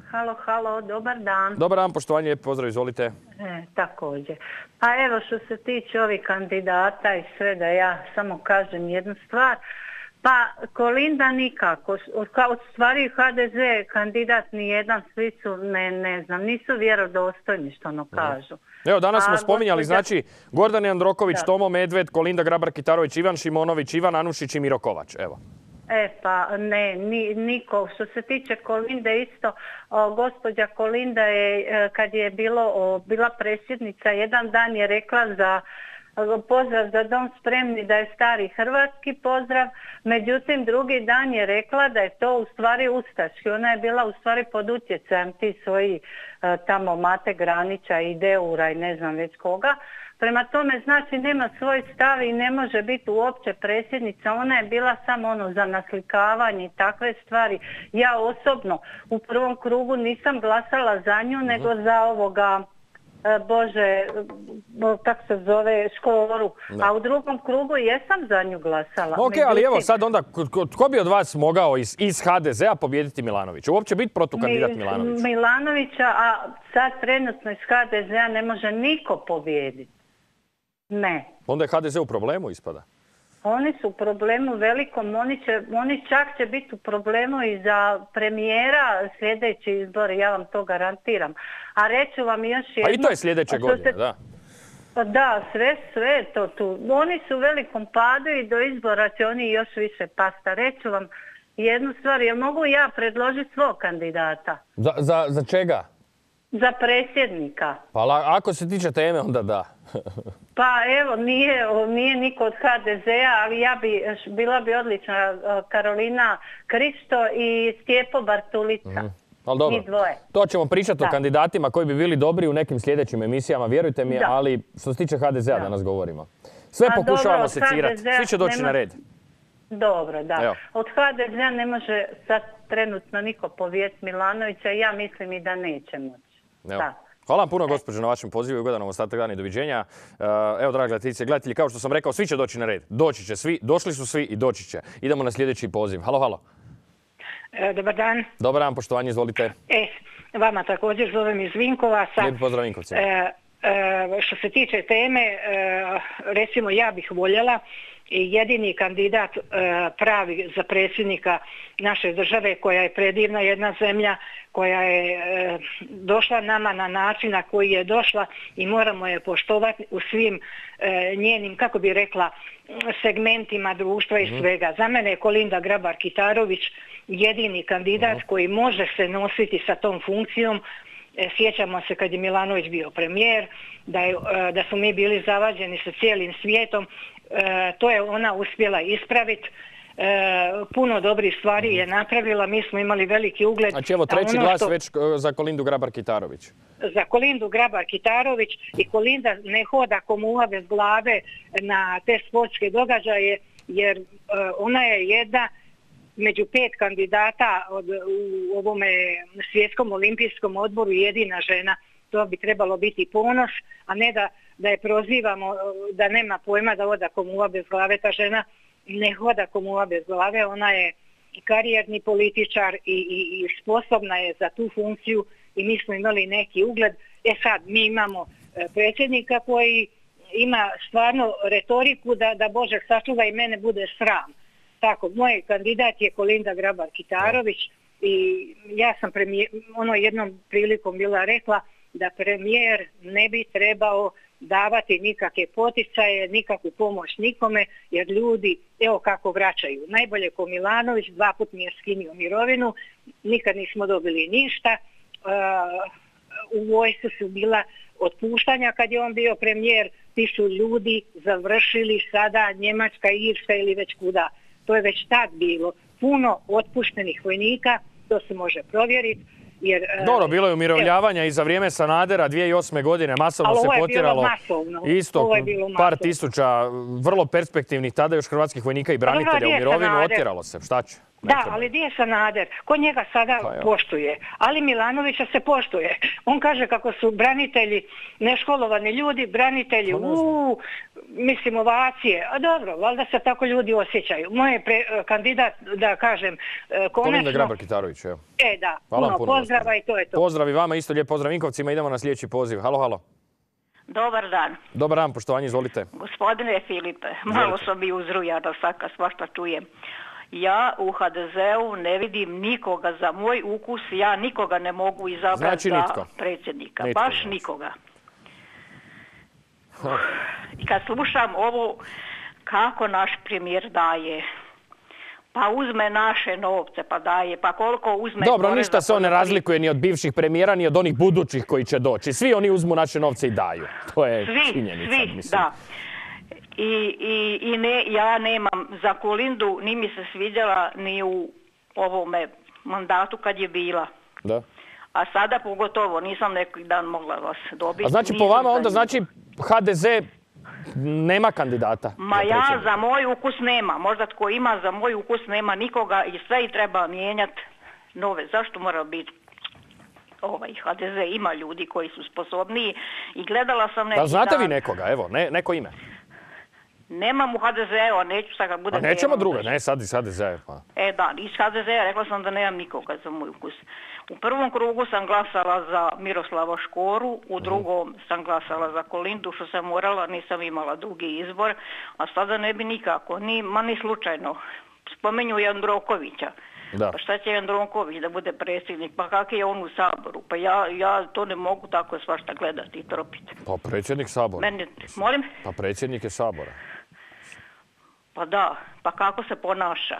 Halo, dobar dan. Dobar dan, poštovanje, pozdrav, izvolite. Također. Pa evo što se tiče ovih kandidata i sve, da ja samo kažem jednu stvar. Pa Kolinda nikako, od stvari HDZ kandidat ni jedan, svi su, ne znam, nisu vjerodostojni što ono kažu. Evo, danas smo spominjali, znači, Gordan Jandroković, Tomo Medved, Kolinda Grabar-Kitarović, Ivan Šimonović, Ivan Anušić i Miro Kovač, evo. Pa ne, niko. Što se tiče Kolinde isto, gospođa Kolinda je, kad je bila predsjednica, jedan dan je rekla za pozdrav za dom spremni da je stari hrvatski pozdrav, međutim drugi dan je rekla da je to u stvari ustaški. Ona je bila u stvari pod utjecajem tih svojih tamo Mate Granića i Deura i ne znam već koga. Prema tome, znači, nema svoj stav i ne može biti uopće predsjednica. Ona je bila samo za naslikavanje i takve stvari. Ja osobno u prvom krugu nisam glasala za nju, nego za ovoga, kako se zove, Škoru. A u drugom krugu jesam za nju glasala. Ok, ali evo sad onda, tko bi od vas mogao iz HDZ-a pobijediti Milanovića? Uopće biti protukandidat Milanovića? Milanovića, a sad trenutno iz HDZ-a ne može niko pobijediti. Ne. Onda je HDZ u problemu, ispada? Oni su u problemu velikom, oni čak će biti u problemu i za premijera sljedeći izbori, ja vam to garantiram. A reću vam još jedno... Pa i to je sljedeće godine, da. Da, sve to tu. Oni su u velikom padu i do izbora će oni još više pasta. Reću vam jednu stvar, jel mogu ja predložiti svog kandidata? Za čega? Za predsjednika. Pa ako se tiče teme, onda da. Pa evo, nije niko od HDZ-a, ali bila bi odlična Karolina Krišto i Stjepo Bartulica. Ali dobro, to ćemo pričati o kandidatima koji bi bili dobri u nekim sljedećim emisijama, vjerujte mi, ali što se tiče HDZ-a danas govorimo. Sve pokušavamo secirati, svi će doći na red. Dobro, da. Evo. Od HDZ-a ne može sad trenutno niko pobijediti Milanovića i ja mislim i da neće moći. Hvala vam puno, gospođo, na vašem pozivu i ugodan vam ostatak dana i doviđenja. Evo, dragi gledatelji, kao što sam rekao, svi će doći na red. Doći će svi, došli su svi i doći će. Idemo na sljedeći poziv. Halo. Dobar dan. Dobar dan, poštovanje, izvolite. Vama također zovem iz Vinkovaca. Lijepi pozdrav Vinkovcima. Što se tiče teme, recimo ja bih voljela i jedini kandidat pravi za predsjednika naše države, koja je predivna jedna zemlja, koja je došla nama na način na koji je došla i moramo je poštovati u svim njenim, kako bi rekla, segmentima društva i svega. Za mene je Kolinda Grabar-Kitarović jedini kandidat koji može se nositi sa tom funkcijom. Sjećamo se kad je Milanović bio premijer, da su mi bili zavađeni sa cijelim svijetom. To je ona uspjela ispraviti. Puno dobrih stvari je napravila, mi smo imali veliki ugled. Znači evo treći glas već za Kolindu Grabar-Kitarović. Za Kolindu Grabar-Kitarović, i Kolinda ne hoda ko muha bez glave na te sportske događaje, jer ona je jedna među 5 kandidata u ovome svjetskom olimpijskom odboru jedina žena. To bi trebalo biti ponos, a ne da je prozivamo da nema pojma da hoda ko muha bez glave. Ta žena ne hoda ko muha bez glave, ona je karijerni političar i sposobna je za tu funkciju i mi smo imali neki ugled. Sad mi imamo predsjednika koji ima stvarno retoriku da Bože sačuva i mene bude sram. Tako, moj kandidat je Kolinda Grabar-Kitarović i ja sam jednom prilikom bila rekla da premijer ne bi trebao davati nikakve poticaje, nikakvu pomoć nikome, jer ljudi, evo kako vraćaju. Najbolje ko Milanović, 2 puta mi je skinio mirovinu, nikad nismo dobili ništa. U vojsku su bila otpuštanja kad je on bio premijer, ti su ljudi završili sada Njemačka, Irska ili već kuda. To je već tad bilo. Puno otpuštenih vojnika, to se može provjeriti. Dobro, bilo je umirovljavanja i za vrijeme Sanadera 2008. godine, masovno se potjeralo isto par tisuća vrlo perspektivnih tada još hrvatskih vojnika i branitelja u mirovinu, otjeralo se, šta će? Da, ali gdje je Sanader? Ko njega sada poštuje? Ali Milanovića se poštuje. On kaže kako su branitelji neškolovani ljudi, branitelji mislim ovacije. A dobro, valjda se tako ljudi osjećaju. Moj je kandidat, da kažem, konačno... Kolinda Grabar-Kitarović, evo. Da, puno pozdrava i to je to. Pozdrav i vama, isto lijep pozdrav Vinkovcima, idemo na sljedeći poziv. Halo, halo. Dobar dan. Dobar dan, poštovanje, izvolite. Gospodine Filipe, malo sam i uzrujana, svašta čujem. Ja u HDZ-u ne vidim nikoga za moj ukus, ja nikoga ne mogu izabrati za predsjednika. Baš nikoga. I kad slušam ovo kako naš premijer daje, pa uzme naše novce, pa daje, pa koliko uzme... Dobro, ništa se on ne razlikuje ni od bivših premijera, ni od onih budućih koji će doći. Svi oni uzmu naše novce i daju. To je činjenica. Svi, da. Ja nemam za Kolindu, ni mi se sviđala ni u ovome mandatu kad je bila. Da. A sada pogotovo, nisam neki dan mogla vas dobiti. A znači po vama onda znači HDZ nema kandidata? Ma ja za moj ukus nema. Možda tko ima za moj ukus nema nikoga i sve i treba mijenjati nove. Zašto mora biti HDZ? Ima ljudi koji su sposobniji i gledala sam neki dan... Znate vi nekoga? Evo, neko ime. Nemam u HDZ-u, a neću sad kad bude... A nećemo druga, ne sad iz HDZ-a. Pa. Da, iz HDZ-a rekla sam da nemam nikoga za moj ukus. U prvom krugu sam glasala za Miroslava Škoru, u drugom sam glasala za Kolindu, što sam morala, nisam imala drugi izbor, a sada ne bi nikako, ni slučajno. Spomenju Jandrokovića. Da. Pa šta će Jandroković da bude predsjednik? Pa kak je on u Saboru? Pa ja to ne mogu tako svašta gledati i tropiti. Pa predsjednik Sabora. Molim? Pa predsjednik je Sabora. Pa da, pa kako se ponaša?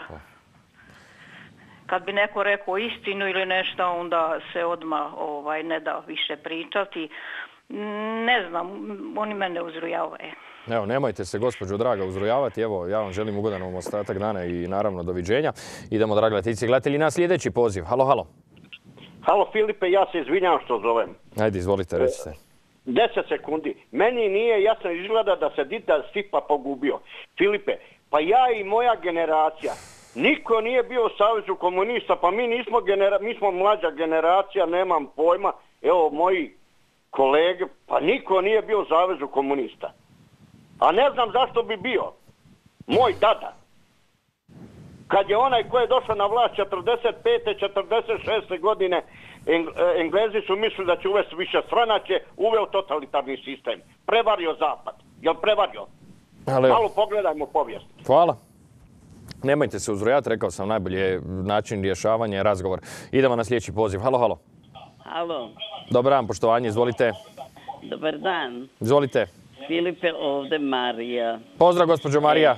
Kad bi neko rekao istinu ili nešto, onda se odmah ne da više pričati. Ne znam, oni mene uzrujavaju. Evo, nemojte se, gospođo draga, uzrujavati. Evo, ja vam želim ugodan vam ostatak dana i naravno doviđenja. Idemo, dragi gledateljice i gledatelji, na sljedeći poziv. Halo, halo. Halo, Filipe, ja se izvinjam što zovem. Ajde, izvolite, recite. 10 sekundi. Meni nije jasno izgleda da se Dida Stipa pogubio. Filipe, pa ja i moja generacija, niko nije bio u Savezu komunista, pa mi smo mlađa generacija, nemam pojma. Evo, moji kolege, pa niko nije bio u Savezu komunista. A ne znam zašto bi bio. Moj dada. Kad je onaj koji je došao na vlast 45. 46. godine, Englezi su mislili da će uvesti više stranačke, uveo totalitarni sistem. Prevario Zapad. Jel prevario? Malo pogledajmo povijest. Hvala. Nemojte se uzrujati, rekao sam, najbolji je način rješavanja je razgovor. Idemo na sljedeći poziv. Halo, halo. Halo. Dobar dan, poštovanje, izvolite. Dobar dan. Izvolite. Filipe, ovdje Marija. Pozdrav, gospođo Marija.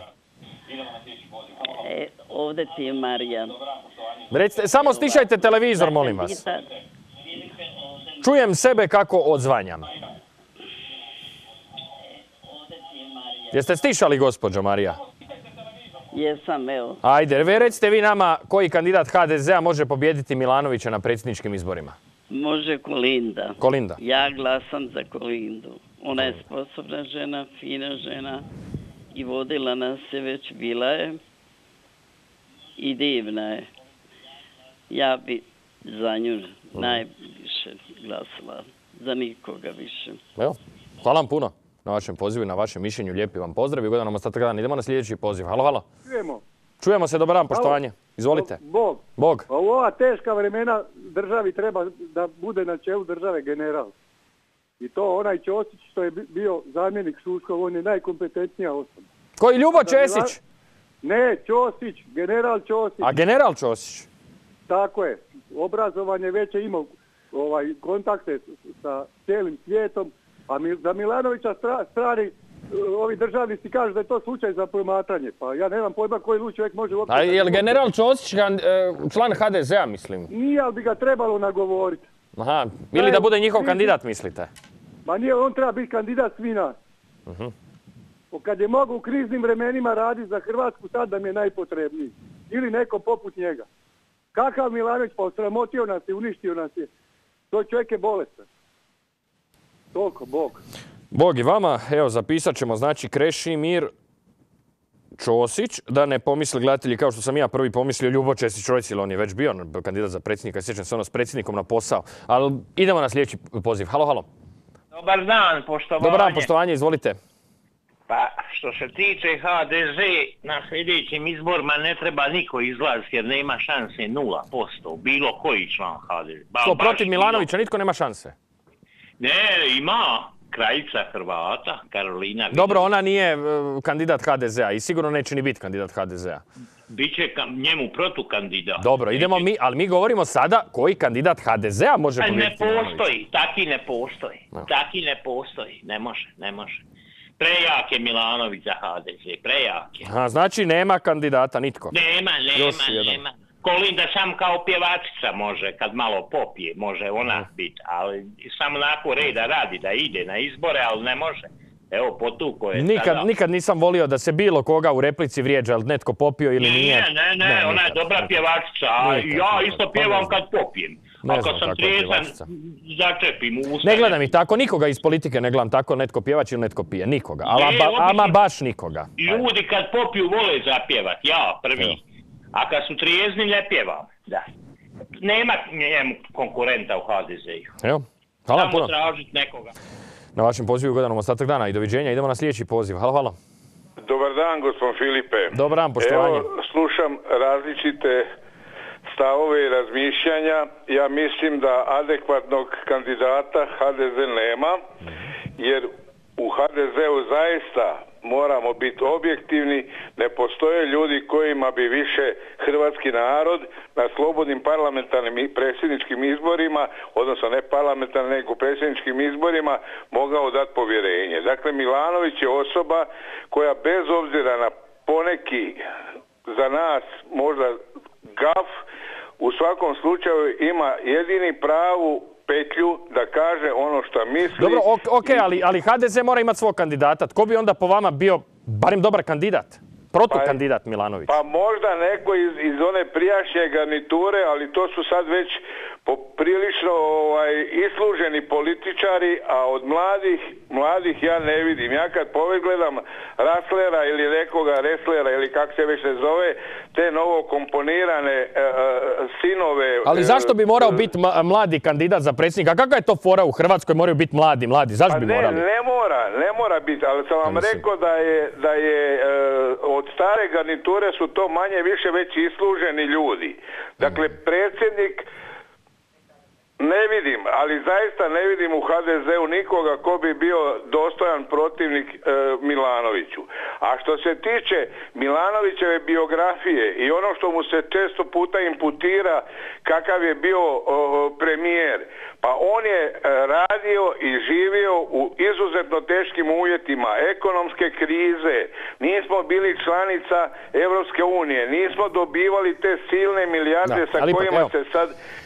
Ovdje ti je Marija. Recite, samo stišajte televizor, molim vas. Čujem sebe kako odzvanjam. Jeste stišali, gospođo Marija? Jesam, evo. Ajde, recite vi nama koji kandidat HDZ-a može pobijediti Milanovića na predsjedničkim izborima. Može Kolinda. Kolinda. Ja glasam za Kolindu. Ona je sposobna žena, fina žena i vodila nas se već, bila je i divna je. Ja bi za nju najviše glasala, za nikoga više. Evo, hvala vam puno na vašem pozivu i na vašem mišljenju. Lijepi vam pozdrav i ugodan nam ostatak dana. Idemo na sljedeći poziv. Halo, halo. Čujemo se, dobar dan, poštovanje. Izvolite. Bog. U ova teška vremena državi treba da bude na čelu države general. I to onaj Ćosić što je bio zamjenik Šuškov, on je najkompetentnija osoba. Koji, Ljubo Česić? Ne, Ćosić, general Ćosić. A general Ćosić? Tako je. Obrazovanje već je imao kontakte sa cijelim svijetom, a za Milanovića strani ovi državnici kažu da je to slučaj za promatranje. Pa ja nemam pojma koji lud čovjek može uopće... A je li general Ćosić član HDZ-a, mislim? Nije, ali bi ga trebalo nagovoriti. Aha, ili da bude njihov kandidat, mislite? Ma nije, on treba biti kandidat svi nas. Kad je mogu u kriznim vremenima raditi za Hrvatsku, sad da mi je najpotrebniji. Ili neko poput njega. Kakav Milanović, pa osramotio nas je, uništio nas je. To čovjek je bolestan. Toliko, Bog. Bog i vama, evo zapisat ćemo, znači Krešimir Ćosić, da ne pomisli gledatelji kao što sam ja prvi pomislio Ljubo Česić-Rojs, ili on je već bio kandidat za predsjednika, sjećam se ono s predsjednikom na posao. Ali idemo na sljedeći poziv. Halo, halo. Dobar dan, poštovanje. Dobar dan, poštovanje, izvolite. Pa, što se tiče HDZ, na sljedećim izborima ne treba niko izlaziti jer nema šanse 0%, bilo koji član HDZ. Što, protiv Milanovića nitko nema šanse? Ne, ima kraljica Hrvata, Karolina. Dobro, ona nije kandidat HDZ-a i sigurno neće ni biti kandidat HDZ-a. Biće njemu protukandidat. Dobro, idemo mi, ali mi govorimo sada koji kandidat HDZ-a može pobijediti Milanovića. Ne postoji, taki ne postoji. Taki ne postoji, ne može. Prejak je Milanović za HDZ, prejak je. Aha, znači nema kandidata, nitko. Nema. Kolinda sam kao pjevačica može, kad malo popije, može ona biti, ali samo nakon reda radi da ide na izbore, ali ne može. Evo, potuko je Nikad nisam volio da se bilo koga u replici vrijeđa, ali netko popio ili nije. Ne, ona je dobra pjevačica, a ja isto pjevam kad popijem. Ako sam trijezan, začepim usta. Ne gledam i tako, nikoga iz politike ne gledam tako, netko pjevač ili netko pije, nikoga. Ama baš nikoga. Ljudi kad popiju vole zapjevat, ja prvi. A kad su trijezni ne pjevam. Da. Nema njemu konkurenta u HDZ-u. Evo, hvala samo puno. Tražiti nekoga. Na vašem pozivu ugodan ostatak dana i doviđenja. Idemo na sljedeći poziv. Halo, halo. Dobar dan, gospodin Filipe. Dobar dan, poštovanje. Evo, slušam različite stavove i razmišljanja. Ja mislim da adekvatnog kandidata HDZ nema, jer u HDZ-u zaista moramo biti objektivni, ne postoje ljudi kojima bi više hrvatski narod na slobodnim parlamentarnim i predsjedničkim izborima, odnosno ne parlamentarnim nego predsjedničkim izborima, mogao dati povjerenje. Dakle, Milanović je osoba koja bez obzira na poneki za nas možda gaf, u svakom slučaju ima jedini pravu petlju da kaže ono što misli. Dobro, okej, ali HDZ mora imati svog kandidata. Tko bi onda po vama bio barem dobar kandidat? Protukandidat Milanović. Pa možda neko iz one prijašnje garniture, ali to su sad već poprilično isluženi političari, a od mladih ja ne vidim. Ja kad pogledam Raslera ili nekoga Reslera ili kako se već ne zove, te novo komponirane sinove... Ali zašto bi morao biti mladi kandidat za predsjednika? A kakva je to fora u Hrvatskoj? Moraju biti mladi. Zašto bi morali? Ne mora biti, ali sam vam rekao da je od stare garniture su to manje više već isluženi ljudi. Dakle, predsjednik ne vidim, ali zaista ne vidim u HDZ-u nikoga ko bi bio dostojan protivnik Milanoviću. A što se tiče Milanovićeve biografije i ono što mu se često puta imputira kakav je bio premijer, pa on je radio i živio u izuzetno teškim uvjetima ekonomske krize, nismo bili članica Europske unije, nismo dobivali te silne milijarde sa kojima se sad...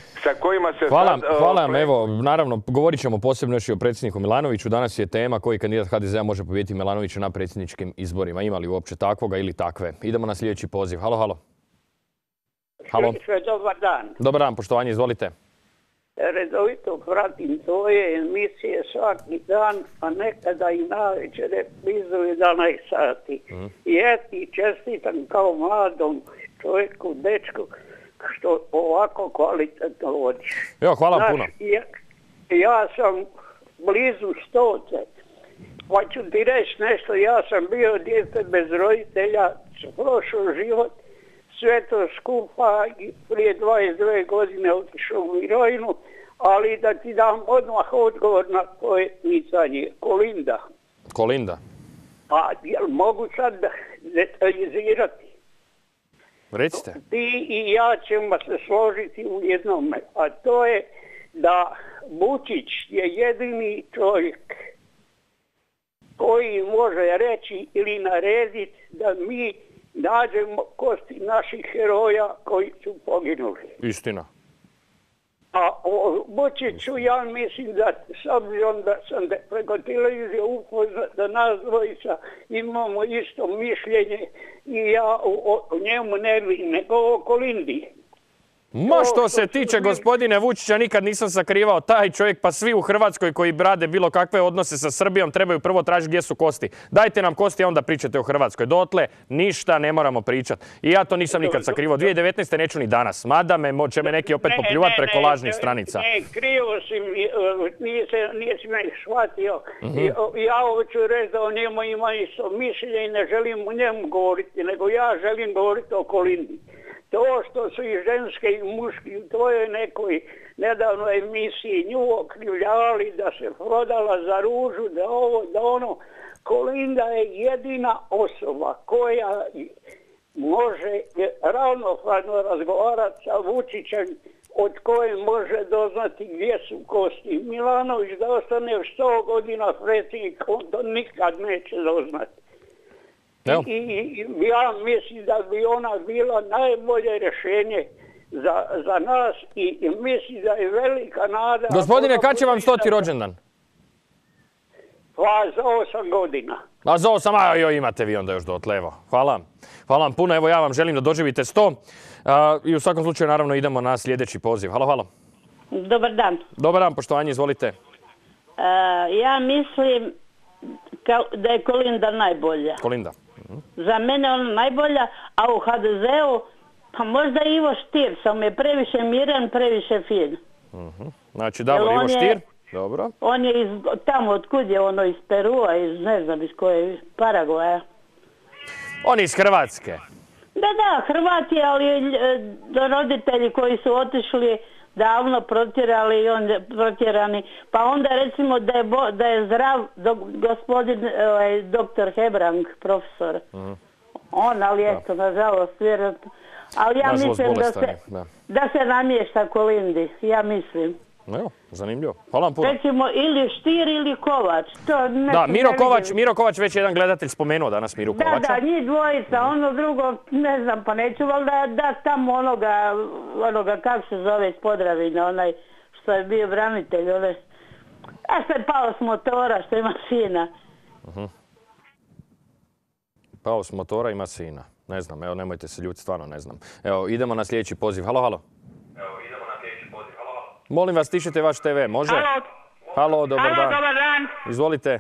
Hvala vam, evo, naravno, govorit ćemo posebno još i o predsjedniku Milanoviću. Danas je tema koji kandidat HDZ-a može pobijediti Milanovića na predsjedničkim izborima. Ima li uopće takvoga ili takve? Idemo na sljedeći poziv. Halo, halo. Halo. Dobar dan. Dobar dan, poštovanje, izvolite. Redovito pratim tvoje emisije svaki dan, a nekada i navečer blizu 11 sati. I ja ti čestitam kao mladom čovjeku, dečku, što ovako kvalitetno vodiš. Evo, hvala puno. Ja sam blizu Stoce, pa ću ti reći nešto, ja sam bio dijete bez roditelja, prošao život, sve to skupa i prije 22 godine otišao u mirovinu, ali da ti dam odmah odgovor na tvoje pitanje. Kolinda. Pa jel mogu sad detaljizirati? Recite. Ti i ja ćemo se složiti u jednome, a to je da Vučić je jedini čovjek koji može reći ili narediti da mi nađemo kosti naših heroja koji su poginuli. Istina. A o Vučiću ja mislim da s obzirom da sam preko televizije upoznat da nas dvojica imamo isto mišljenje i ja o njemu ne vidim, nego o Kolindi. Ma što se tiče gospodine Vučića, nikad nisam sakrivao taj čovjek, pa svi u Hrvatskoj koji brade bilo kakve odnose sa Srbijom trebaju prvo tražiti gdje su kosti. Dajte nam kosti, a onda pričate o Hrvatskoj. Dotle ništa ne moramo pričati. I ja to nisam nikad sakrivao. 2019. neću ni danas. Mada će me neki opet popljuvati preko lažnih stranica. Ne, krivo si, nisi me shvatio. Ja hoću reći da o njemu ima isto mišljenje i ne želim o njemu govoriti, nego ja želim govoriti o Kolindi. To što su i ženske i muški u tvojoj nekoj nedavnoj emisiji nju okrivljavali da se prodala za ružu, da ovo, da ono. Kolinda je jedina osoba koja može ravnopravno razgovarati sa Vučićem, od koje može doznati gdje su kosti. Milanović da ostane 100 godina predsjednik, on to nikad neće doznati. I ja mislim da bi ona bila najbolje rješenje za nas i mislim da je velika nada... Gospodine, kad će vam 100. rođendan? Pa za 8 godina. A za 8, imate vi onda još dotle, evo. Hvala vam puno, evo ja vam želim da doživite 100. I u svakom slučaju naravno idemo na sljedeći poziv. Halo. Dobar dan. Dobar dan, poštovanje, izvolite. Ja mislim da je Kolinda najbolja. Kolinda. Za mene ona najbolja, a u HDZ-u pa možda Ivo Stier, samo je previše miran, previše fin. Znači Davor Ivo Stier, dobro. On je tamo otkud je ono, iz Perua, iz ne znam iz koje, iz Paragoja. On je iz Hrvatske. Da, Hrvati, ali roditelji koji su otišli davno protjerali i on je protjerani. Pa onda recimo da je zdrav gospodin doktor Hebrang, profesor. On, ali eto, nažalost, vjerojatno. Ali ja mislim da se namješta Kolindi, ja mislim. Evo, zanimljivo. Hvala vam puno. Recimo ili Stier ili Kovač. Da, Miro Kovač, već jedan gledatelj spomenuo danas Miru Kovača. Da, njih dvojica, ono drugo, ne znam, pa neću valjda da tamo onoga, kako se zove, iz Podravina, onaj što je bio branitelj, što je pao s motora, što ima sina. Pao s motora, ima sina. Ne znam, evo, nemojte se ljutiti, stvarno ne znam. Evo, idemo na sljedeći poziv. Halo. Molim vas, tišite vaš TV, može? Halo, dobar dan. Dobar dan. Izvolite.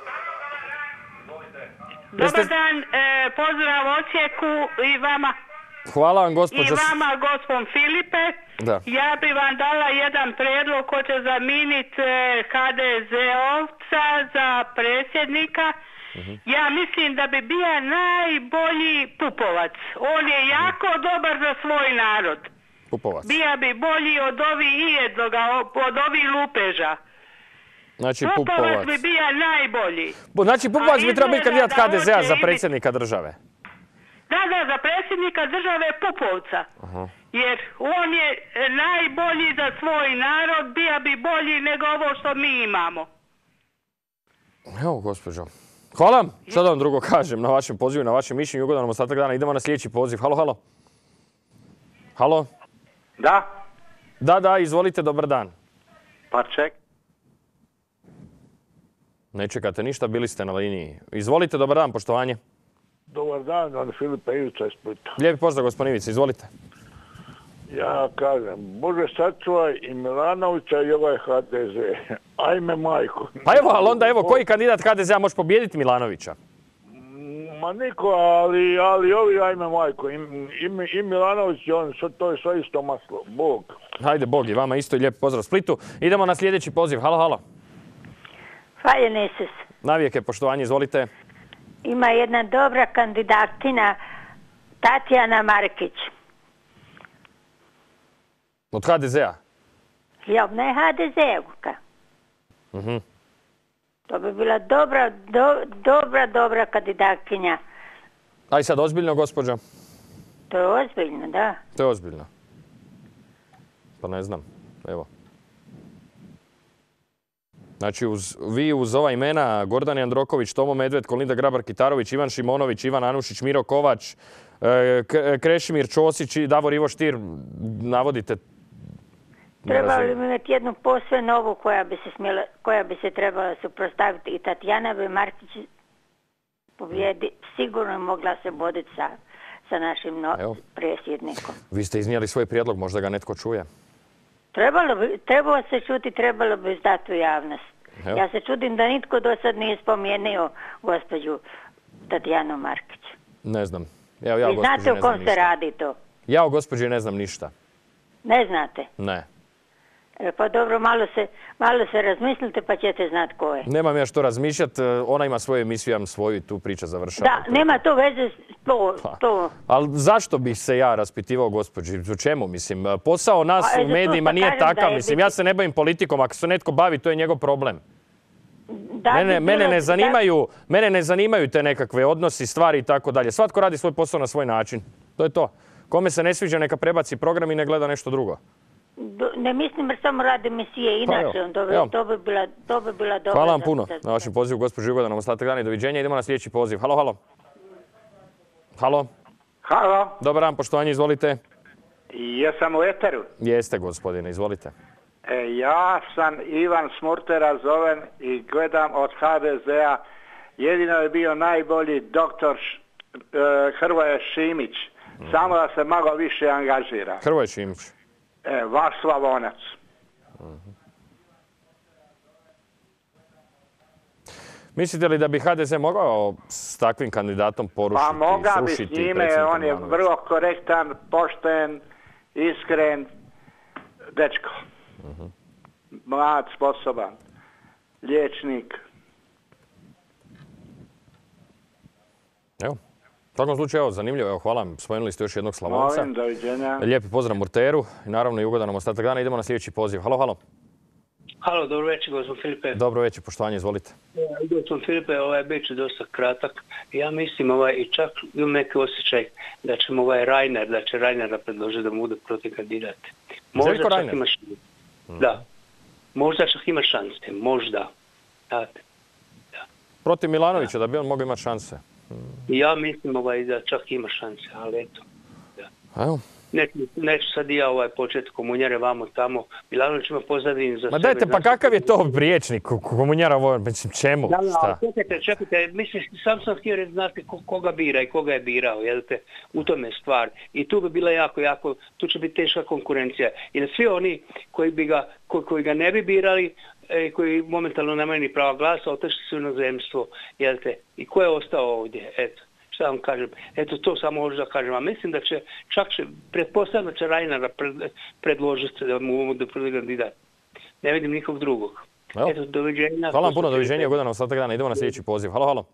Dobar dan, pozdrav Osijeku i vama. Hvala vam, gospođo. I vama, gospon Filipe. Da. Ja bi vam dala jedan prijedlog ko će zamijeniti HDZ-ovca za predsjednika. Ja mislim da bi bio najbolji Pupovac. On je jako dobar za svoj narod. Pupovac. Bija bi bolji od ovih ijednoga, od ovih lupeža. Znači Pupovac bi bija najbolji. Znači Pupovac bi trebao biti kandidat HDZ-a za predsjednika države. Da, za predsjednika države Pupovca. Jer on je najbolji za svoj narod, bija bi bolji nego ovo što mi imamo. Evo, gospođo. Hvala vam. Šta da vam drugo kažem na vašem pozivu, na vašem mišljenju. Ugodan nam ostatak dana. Idemo na sljedeći poziv. Halo. Halo. Da? Da, izvolite, dobar dan. Pa ček. Ne čekate ništa, bili ste na liniji. Izvolite, dobar dan, poštovanje. Dobar dan, Filipa Ivica iz Splita. Lijepi pozdrav, gospodin Ivica, izvolite. Ja kažem, Bože sačuvaj i Milanovića i ovaj HDZ. Ajme majko. Pa evo, ali onda koji kandidat HDZ-a može pobijediti Milanovića? Ma niko, ali ovi ajme majko. I Milanović, to je sve isto maslo. Bog. Hajde, Bog i vama isto i lijep pozdrav Splitu. Idemo na sljedeći poziv. Halo. Hvala Isus. Navijeke, poštovanje, izvolite. Ima jedna dobra kandidatina, Tatjana Markić. Od HDZ-a? Ja, ne HDZ-evka. To bi bila dobra kandidatkinja. Aj sad, ozbiljno, gospođo? To je ozbiljno, da. To je ozbiljno. Pa ne znam, evo. Znači, vi uz ova imena Gordan Jandroković, Tomo Medved, Kolinda Grabar-Kitarović, Ivan Šimonović, Ivan Anušić, Miro Kovač, Krešimir Ćosić i Davor Ivo Stier navodite. Trebali bi imati jednu posve novu koja bi se trebala suprotstaviti i Tatjana bi Markić pobjedi, sigurno mogla se boditi sa našim predsjednikom. Vi ste iznijeli svoj prijedlog, možda ga netko čuje. Trebalo se čuti, trebalo bi dati u javnost. Evo. Ja se čudim da nitko do sad nije spomenuo gospođu Tatjanu Markić. Ne znam. Ja Vi znate o kom se radi to? Ja o gospođi ne znam ništa. Ne znate? Ne. Pa dobro, malo se razmislite pa ćete znati ko je. Nemam ja što razmišljati, ona ima svoju emisiju, ja imam svoju i tu priča završava. Da, nema to veze to. Ali zašto bih se ja raspitivao gospođi? U čemu, mislim? Posao nas u medijima nije takav, mislim. Ja se ne bavim politikom, ako se netko bavi, to je njegov problem. Mene ne zanimaju te nekakve odnosi, stvari i tako dalje. Svatko radi svoj posao na svoj način. To je to. Kome se ne sviđa, neka prebaci program i ne gleda nešto drugo. Ne mislim jer samo radi emisije, inače to bi bila dobra. Hvala vam puno na vašem pozivu, gospođo Jugoda, nam ostatak dana i doviđenja. Idemo na sljedeći poziv. Halo. Halo. Dobar dan, poštovanje, izvolite. Jesam u eteru? Jeste, gospodine, izvolite. Ja sam Ivan Smurtera zovem i gledam od HDZ-a. Jedino je bio najbolji doktor Hrvoje Šimić. Samo da se malo više angažira. Hrvoje Šimić. Vaš Slavonac. Mislite li da bi HDZ mogao s takvim kandidatom porušiti, pa mogao bi srušiti s njime, on je vrlo korektan, pošten, iskren dečko. Mlad, sposoban, liječnik. Evo. U svakom slučaju, zanimljivo, evo, hvala vam. Spomenuli ste još jednog Slavonca. Molim, doviđenja. Lijepi pozdrav Murteru i naravno i ugodan nam ostatak dana. Idemo na sljedeći poziv. Halo. Halo, dobro večer, gospodin Filipe. Dobro večer, poštovanje, izvolite. Gospodin Filipe, bit će dosta kratak. Ja mislim i čak imam neki osjećaj da ćemo da će Rajnera predložiti da mu bude protiv kandidat. Željko Reiner? Da. Možda čak ima šanse, možda. Da. Protiv Milanovića, da bi on mogao imati šanse. Ja mislim da čak ima šanse, ali eto. Da. Evo. Neću sad i ja početi komunjare vamo tamo. Milanović ima pozadinu za sebe. Ma dajte, pa kakav je to priječnik komunjara ovo? Mislim, čemu? Šta? Čekajte, mislim, sam htio znati koga bira i koga je birao, jelite, u tome je stvar. I tu bi bila jako, tu će biti teška konkurencija. Jer svi oni koji ga ne bi birali, koji momentalno nemaju ni prava glasa, otišli su u inozemstvo, jelite. I ko je ostao ovdje, eto. Šta vam kažem? Eto, to samo možu da kažem. A mislim da pretpostavljam da će Rajnera predložiti da mu bude prvi kandidat. Ne vidim nikog drugog. Eto, doviđenja. Hvala vam puno, doviđenja. Ugodan ostatak dana. Idemo na sljedeći poziv. Halo.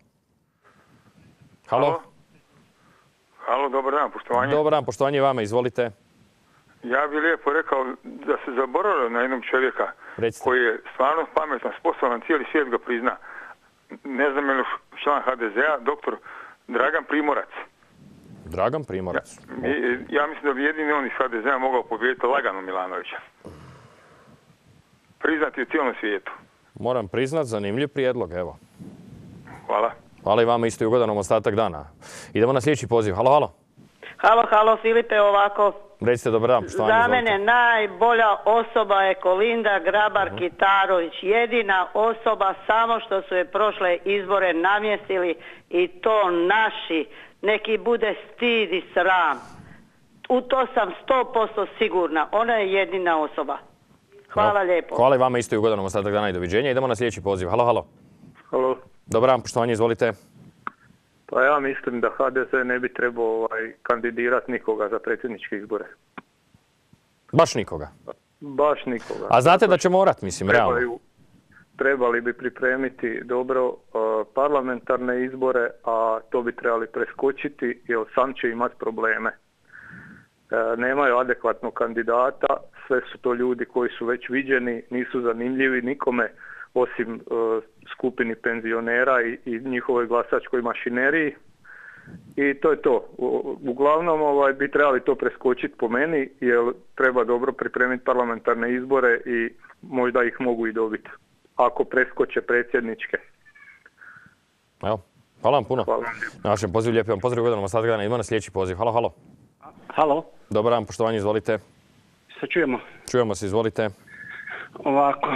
Halo, dobar dan, poštovanje. Dobar dan, poštovanje vama, izvolite. Ja bih lijepo rekao da se zaboravio na jednog čovjeka koji je stvarno pametan, sposoban, cijeli svijet ga prizna. Ne znam je li član HDZ-a, doktor Dragan Primorac. Dragan Primorac. Ja mislim da bi jedini on iz HDZ-a mogao pobijediti lagano Milanovića. Priznati u cijelom svijetu. Moram priznat, zanimljiv prijedlog, evo. Hvala. Hvala i vama isto i ugodanom ostatak dana. Idemo na sljedeći poziv. Halo. Halo, Filipe, ovako. Recite, dobar dan, poštovanje, za mene najbolja osoba je Kolinda Grabar-Kitarović. Jedina osoba, samo što su je prošle izbore namjestili i to naši. Neki bude stid i sram. U to sam 100% sigurna. Ona je jedina osoba. Hvala lijepo. Hvala i vama isto i ugodanom ostatak dana i doviđenja. Idemo na sljedeći poziv. Halo. Dobar dan, poštovanje, izvolite. Pa ja mislim da HDZ ne bi trebao kandidirati nikoga za predsjedničke izbore. Baš nikoga? Baš nikoga. A znate da će morat, mislim, realno? Trebali bi pripremiti dobro parlamentarne izbore, a to bi trebali preskočiti jer sam će imati probleme. Nemaju adekvatnog kandidata, sve su to ljudi koji su već viđeni, nisu zanimljivi nikome osim skupini penzionera i njihovoj glasačkoj mašineriji. I to je to. Uglavnom bi trebali to preskočiti po meni, jer treba dobro pripremiti parlamentarne izbore i možda ih mogu i dobiti. Ako preskoče predsjedničke. Evo, hvala vam puno. Na vašem pozivu, lijepi vam pozdrav, ugodanom ostatak dana. Idemo na sljedeći poziv. Halo. Dobar dan, poštovanje, izvolite. Se čujemo? Čujemo se, izvolite. Ovako.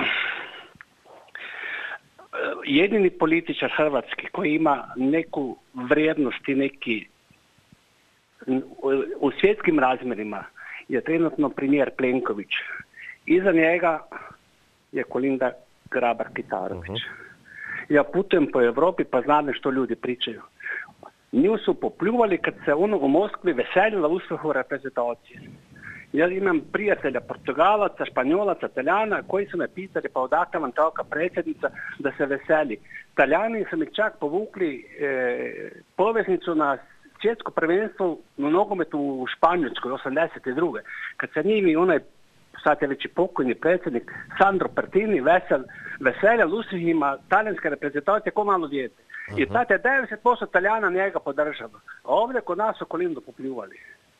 Jedini političar hrvatski koji ima neku vrijednost i neki u svjetskim razmjerima je trenutno premijer Plenković. Iza njega je Kolinda Grabar-Kitarović. Ja putujem po Europi pa znam što ljudi pričaju. Nju su popljuvali kad se ona u Moskvi veselila uspjehu reprezentacije. Ja imam prijatelja Portugalaca, Španjolaca, Talijana koji su me pitali pa odakle vam tolika predsjednica da se veseli. Talijani su mi čak povukli poveznicu na svjetsko prvenstvo u nogometu u Španjolskoj 82. Kad se njimi onaj sad je već i pokojni predsjednik Sandro Pertini veseljal uspjehima talijanske reprezentacije ko malo dijete. I tad je 90% Talijana njega podržava. A ovdje kod nas su Kolindu popljuvali.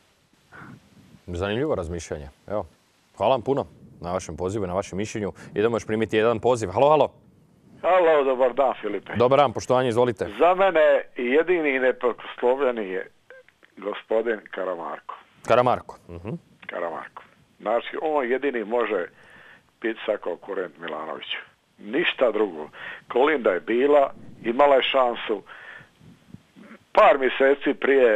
Zanimljivo razmišljanje. Evo, hvala vam puno na vašem pozivu i na vašem mišljenju. Idemo još primiti jedan poziv. Halo, halo. Halo, dobar dan, Filipe. Dobar dan, poštovanje, izvolite. Za mene jedini neprikoslovljeni je gospodin Karamarko. Karamarko. Karamarko. Znači, on jedini može biti sa konkurent Milanoviću. Ništa drugo. Kolinda je bila, imala je šansu. Par mjeseci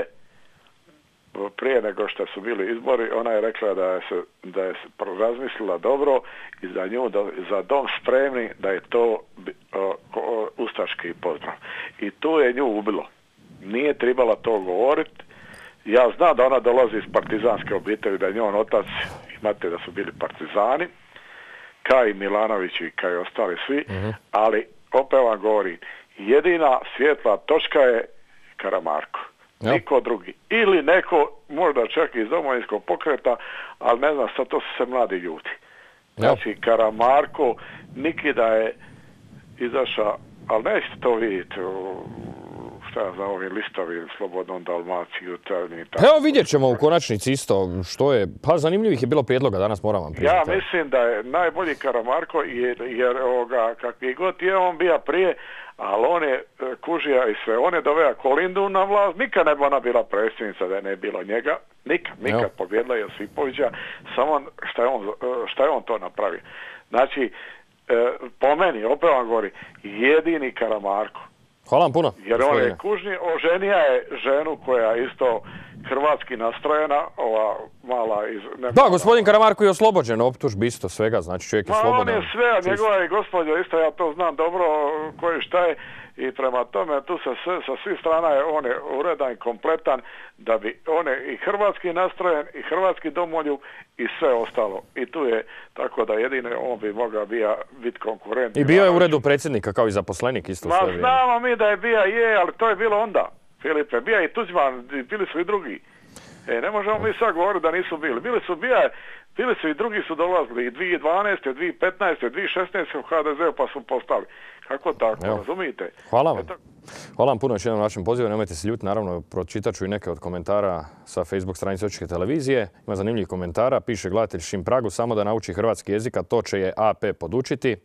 prije nego što su bili izbori, ona je rekla da je razmislila dobro i za nju, za dom spremni, da je to ustaški pozdrav. I tu je nju ubilo. Nije trebala to govoriti. Ja znam da ona dolazi iz partizanske obitelji, da je njon otac, imate da su bili partizani, kao i Milanović i kao i ostali svi, ali opet vam govorim, jedina svjetla točka je Karamarko. Niko drugi. Ili neko, možda čak iz Domovinskog pokreta, ali ne znam, sad to su se mladi ljudi. Znači, Karamarko nikida je izašao, ali nećete to vidjeti, šta ja znam, ovim listovi, Slobodnom Dalmaciju, Evo vidjet ćemo u konačnici isto što je, pa zanimljivih je bilo prijedloga, danas moram vam priznati. Ja mislim da je najbolji Karamarko, jer kakvi god je on bija prije, ali on je kužija i sve. On je doveo Kolindu na vlast, nikad ne bi ona bila predsjednica da je ne bilo njega, nikad pobjedila Josipovića, samo šta je on to napravio. Znači, po meni, opet vam govori, jedini Karamarko. Hvala vam puno. Jer on je kužni, oženija je ženu koja je isto hrvatski nastrojena, ova mala iz... Da, gospodin Karamarko je oslobođen optužbi isto svega, znači čovjek je slobodan. On je sve, a njegova je gospođa isto, ja to znam dobro koji šta je i prema tome tu sa svih strana je on je uredan i kompletan da bi on je i hrvatski nastrojen i hrvatski domoljub i sve ostalo. I tu je tako da jedino on bi mogao biti konkurent. I bio je u uredu predsjednika kao i zaposlenik isto sve vrijeme. Znamo mi da je bija ali to je bilo onda, Filipe. Bija i Tuđman, bili su i drugi. Ne možemo mi sad govoriti da nisu bili. Bili su i drugi su dolazili i 2012. 2015. 2016. u HDZ-u pa su postali. Kako tako, razumijete? Hvala vam. Hvala vam puno još jednom na vašem pozivu. Nemojte se ljuti, naravno pročitat ću i neke od komentara sa Facebook stranice Osječke televizije. Ima zanimljivih komentara. Piše gledatelj Šim Pragu, samo da nauči hrvatski jezik, a to će je AP podučiti.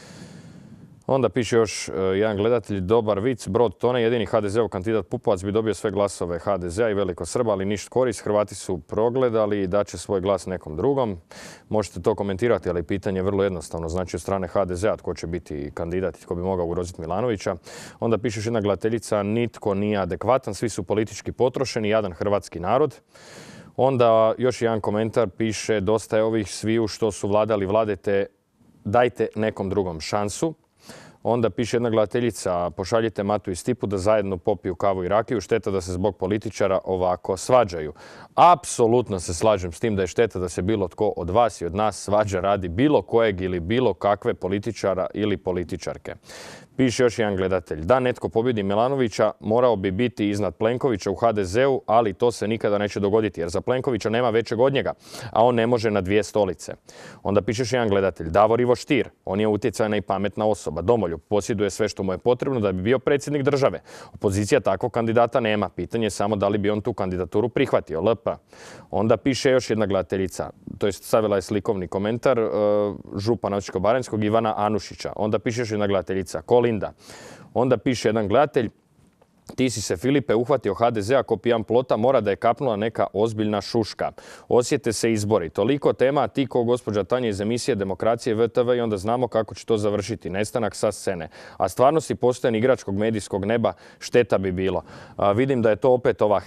Onda piše još jedan gledatelj, dobar vic, brod tone, jedini HDZ-ov kandidat Pupovac bi dobio sve glasove HDZ-a i Veliko Srba, ali ništa korist. Hrvati su progledali i daće svoj glas nekom drugom. Možete to komentirati, ali pitanje je vrlo jednostavno. Znači od strane HDZ-a tko će biti kandidat i tko bi mogao ugroziti Milanovića. Onda piše još jedna gledateljica, nitko nije adekvatan, svi su politički potrošeni, jadan hrvatski narod. Onda još jedan komentar piše, dosta je ovih sviju što su vladali, vladete, dajte nekom drugom šansu. Onda piše jedna gledateljica, pošaljite Matu i Stipu da zajedno popiju kavu i rakiju. Šteta da se zbog političara ovako svađaju. Apsolutno se slažem s tim da je šteta da se bilo tko od vas i od nas svađa radi bilo kojeg ili bilo kakve političara ili političarke. Piše još jedan gledatelj. Da netko pobjedi Milanovića, morao bi biti iznad Plenkovića u HDZ-u, ali to se nikada neće dogoditi, jer za Plenkovića nema većeg od njega, a on ne može na dvije stolice. Onda piše još jedan gledatelj. Davor Ivo Stier, on je utjecajna i pametna osoba. Domoljub, posjeduje sve što mu je potrebno da bi bio predsjednik države. Opozicija takvog kandidata nema. Pitanje je samo da li bi on tu kandidaturu prihvatio. LP. Onda piše još jedna gledateljica, to je stavila je slikovni komentar, župana Osječko-baranjskog Ivana Anušića. Onda piše još jedna gledateljica, Kolinda. Onda piše jedan gledatelj, Ti si se, Filipe, uhvatio HDZ-a ko pijan plota, mora da je kapnula neka ozbiljna šuška. Osjete se izbori. Toliko tema, a ti ko gospođa Tanja iz emisije Demokracije VTV i onda znamo kako će to završiti. Nestanak sa scene. A stvarno si postojan igračkog medijskog neba, šteta bi bilo. Vidim da je to opet ova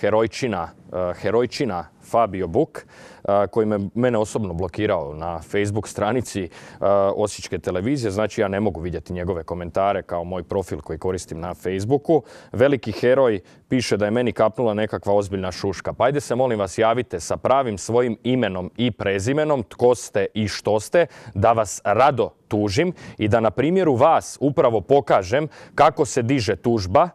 herojčina Fabio Buk, koji mene osobno blokirao na Facebook stranici Osječke televizije. Znači ja ne mogu vidjeti njegove komentare kao moj profil koji koristim na Facebooku. Veliki heroj piše da je meni kapnula nekakva ozbiljna šuška. Pa ajde se molim vas javite sa pravim svojim imenom i prezimenom, tko ste i što ste, da vas rado tužim i da na primjeru vas upravo pokažem kako se diže tužba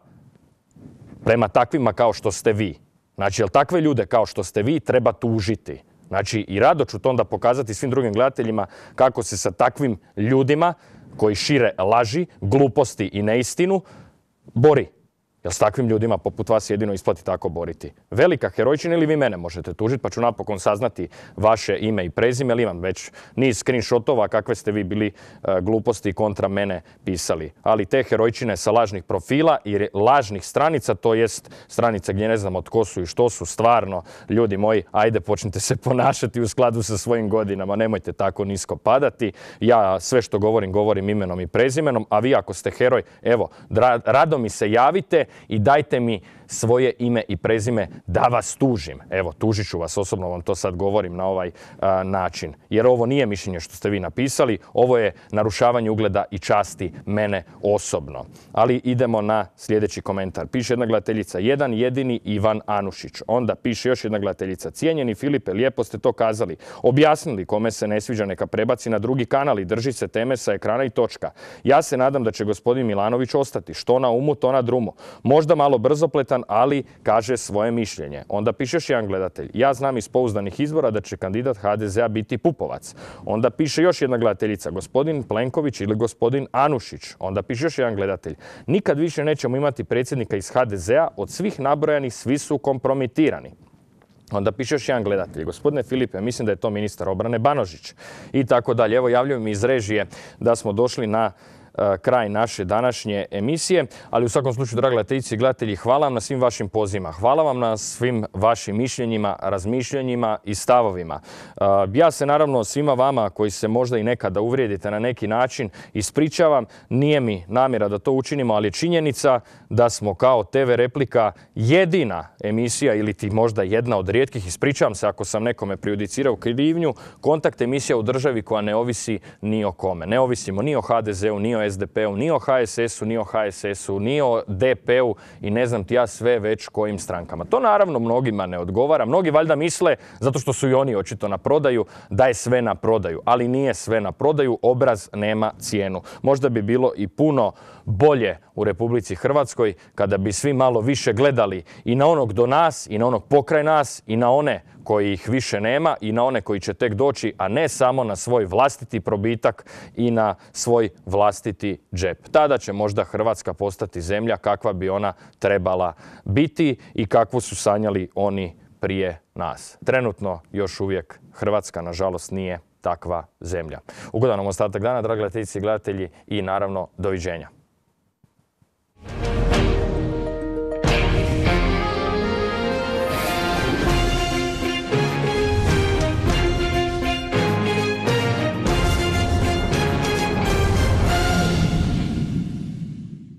prema takvima kao što ste vi. Znači, jer takve ljude kao što ste vi treba tužiti. Znači, i rado ću to onda pokazati svim drugim gledateljima kako se sa takvim ljudima koji šire laži, gluposti i neistinu bori. Jer s takvim ljudima poput vas jedino isplati tako boriti. Velika herojčina ili vi mene možete tužiti pa ću napokon saznati vaše ime i prezime. Ili imam već niz screenshotova kakve ste vi bili gluposti kontra mene pisali. Ali te herojčine sa lažnih profila i lažnih stranica, to jest stranice gdje ne znamo tko su i što su, stvarno, ljudi moji, ajde počnite se ponašati u skladu sa svojim godinama. Nemojte tako nisko padati. Ja sve što govorim imenom i prezimenom, a vi ako ste heroj, evo, rado mi se javite i dajte mi svoje ime i prezime da vas tužim. Evo, tužit ću vas, osobno vam to sad govorim na ovaj način. Jer ovo nije mišljenje što ste vi napisali, ovo je narušavanje ugleda i časti mene osobno. Ali idemo na sljedeći komentar. Piše jedna gledateljica, jedan jedini Ivan Anušić. Onda piše još jedna gledateljica, cijenjeni Filipe, lijepo ste to kazali. Objasnili kome se ne sviđa neka prebaci na drugi kanal i drži se teme sa ekrana i točka. Ja se nadam da će gospodin Milanović ostati. Što na umu, to na drumu. Možda malo brzopletan, ali kaže svoje mišljenje. Onda piše još jedan gledatelj. Ja znam iz pouzdanih izbora da će kandidat HDZ-a biti Pupovac. Onda piše još jedna gledateljica, gospodin Plenković ili gospodin Anušić. Onda piše još jedan gledatelj. Nikad više nećemo imati predsjednika iz HDZ-a, od svih nabrojanih svi su kompromitirani. Onda piše još jedan gledatelj. Gospodine Filipe, mislim da je to ministar obrane Banožić. I tako dalje. Evo, javljaju mi iz režije da smo došli na kraj naše današnje emisije, ali u svakom slučaju, dragi gledateljice i gledatelji, hvala vam na svim vašim pozivima, hvala vam na svim vašim mišljenjima, razmišljanjima i stavovima. Ja se naravno svima vama koji se možda i nekada uvrijedite na neki način ispričavam, nije mi namjera da to učinimo, ali je činjenica da smo kao TV Replika jedina emisija ili ti možda jedna od rijetkih, ispričavam se ako sam nekome prejudicirao krivnju, kontakt emisija u državi koja ne ovisi ni o kome. Ne ovisimo ni o HDZ-u, ni o SDP-u, ni o HSS-u, ni o HSS-u, ni o DP-u i ne znam ti ja sve već kojim strankama. To naravno mnogima ne odgovara. Mnogi valjda misle, zato što su i oni očito na prodaju, da je sve na prodaju. Ali nije sve na prodaju, obraz nema cijenu. Možda bi bilo i puno bolje u Republici Hrvatskoj kada bi svi malo više gledali i na onog do nas, i na onog pokraj nas, i na one koji ih više nema i na one koji će tek doći, a ne samo na svoj vlastiti probitak i na svoj vlastiti džep. Tada će možda Hrvatska postati zemlja kakva bi ona trebala biti i kakvu su sanjali oni prije nas. Trenutno još uvijek Hrvatska, nažalost, nije takva zemlja. Ugodan nam ostatak dana, dragi gledateljice i gledatelji, i naravno doviđenja.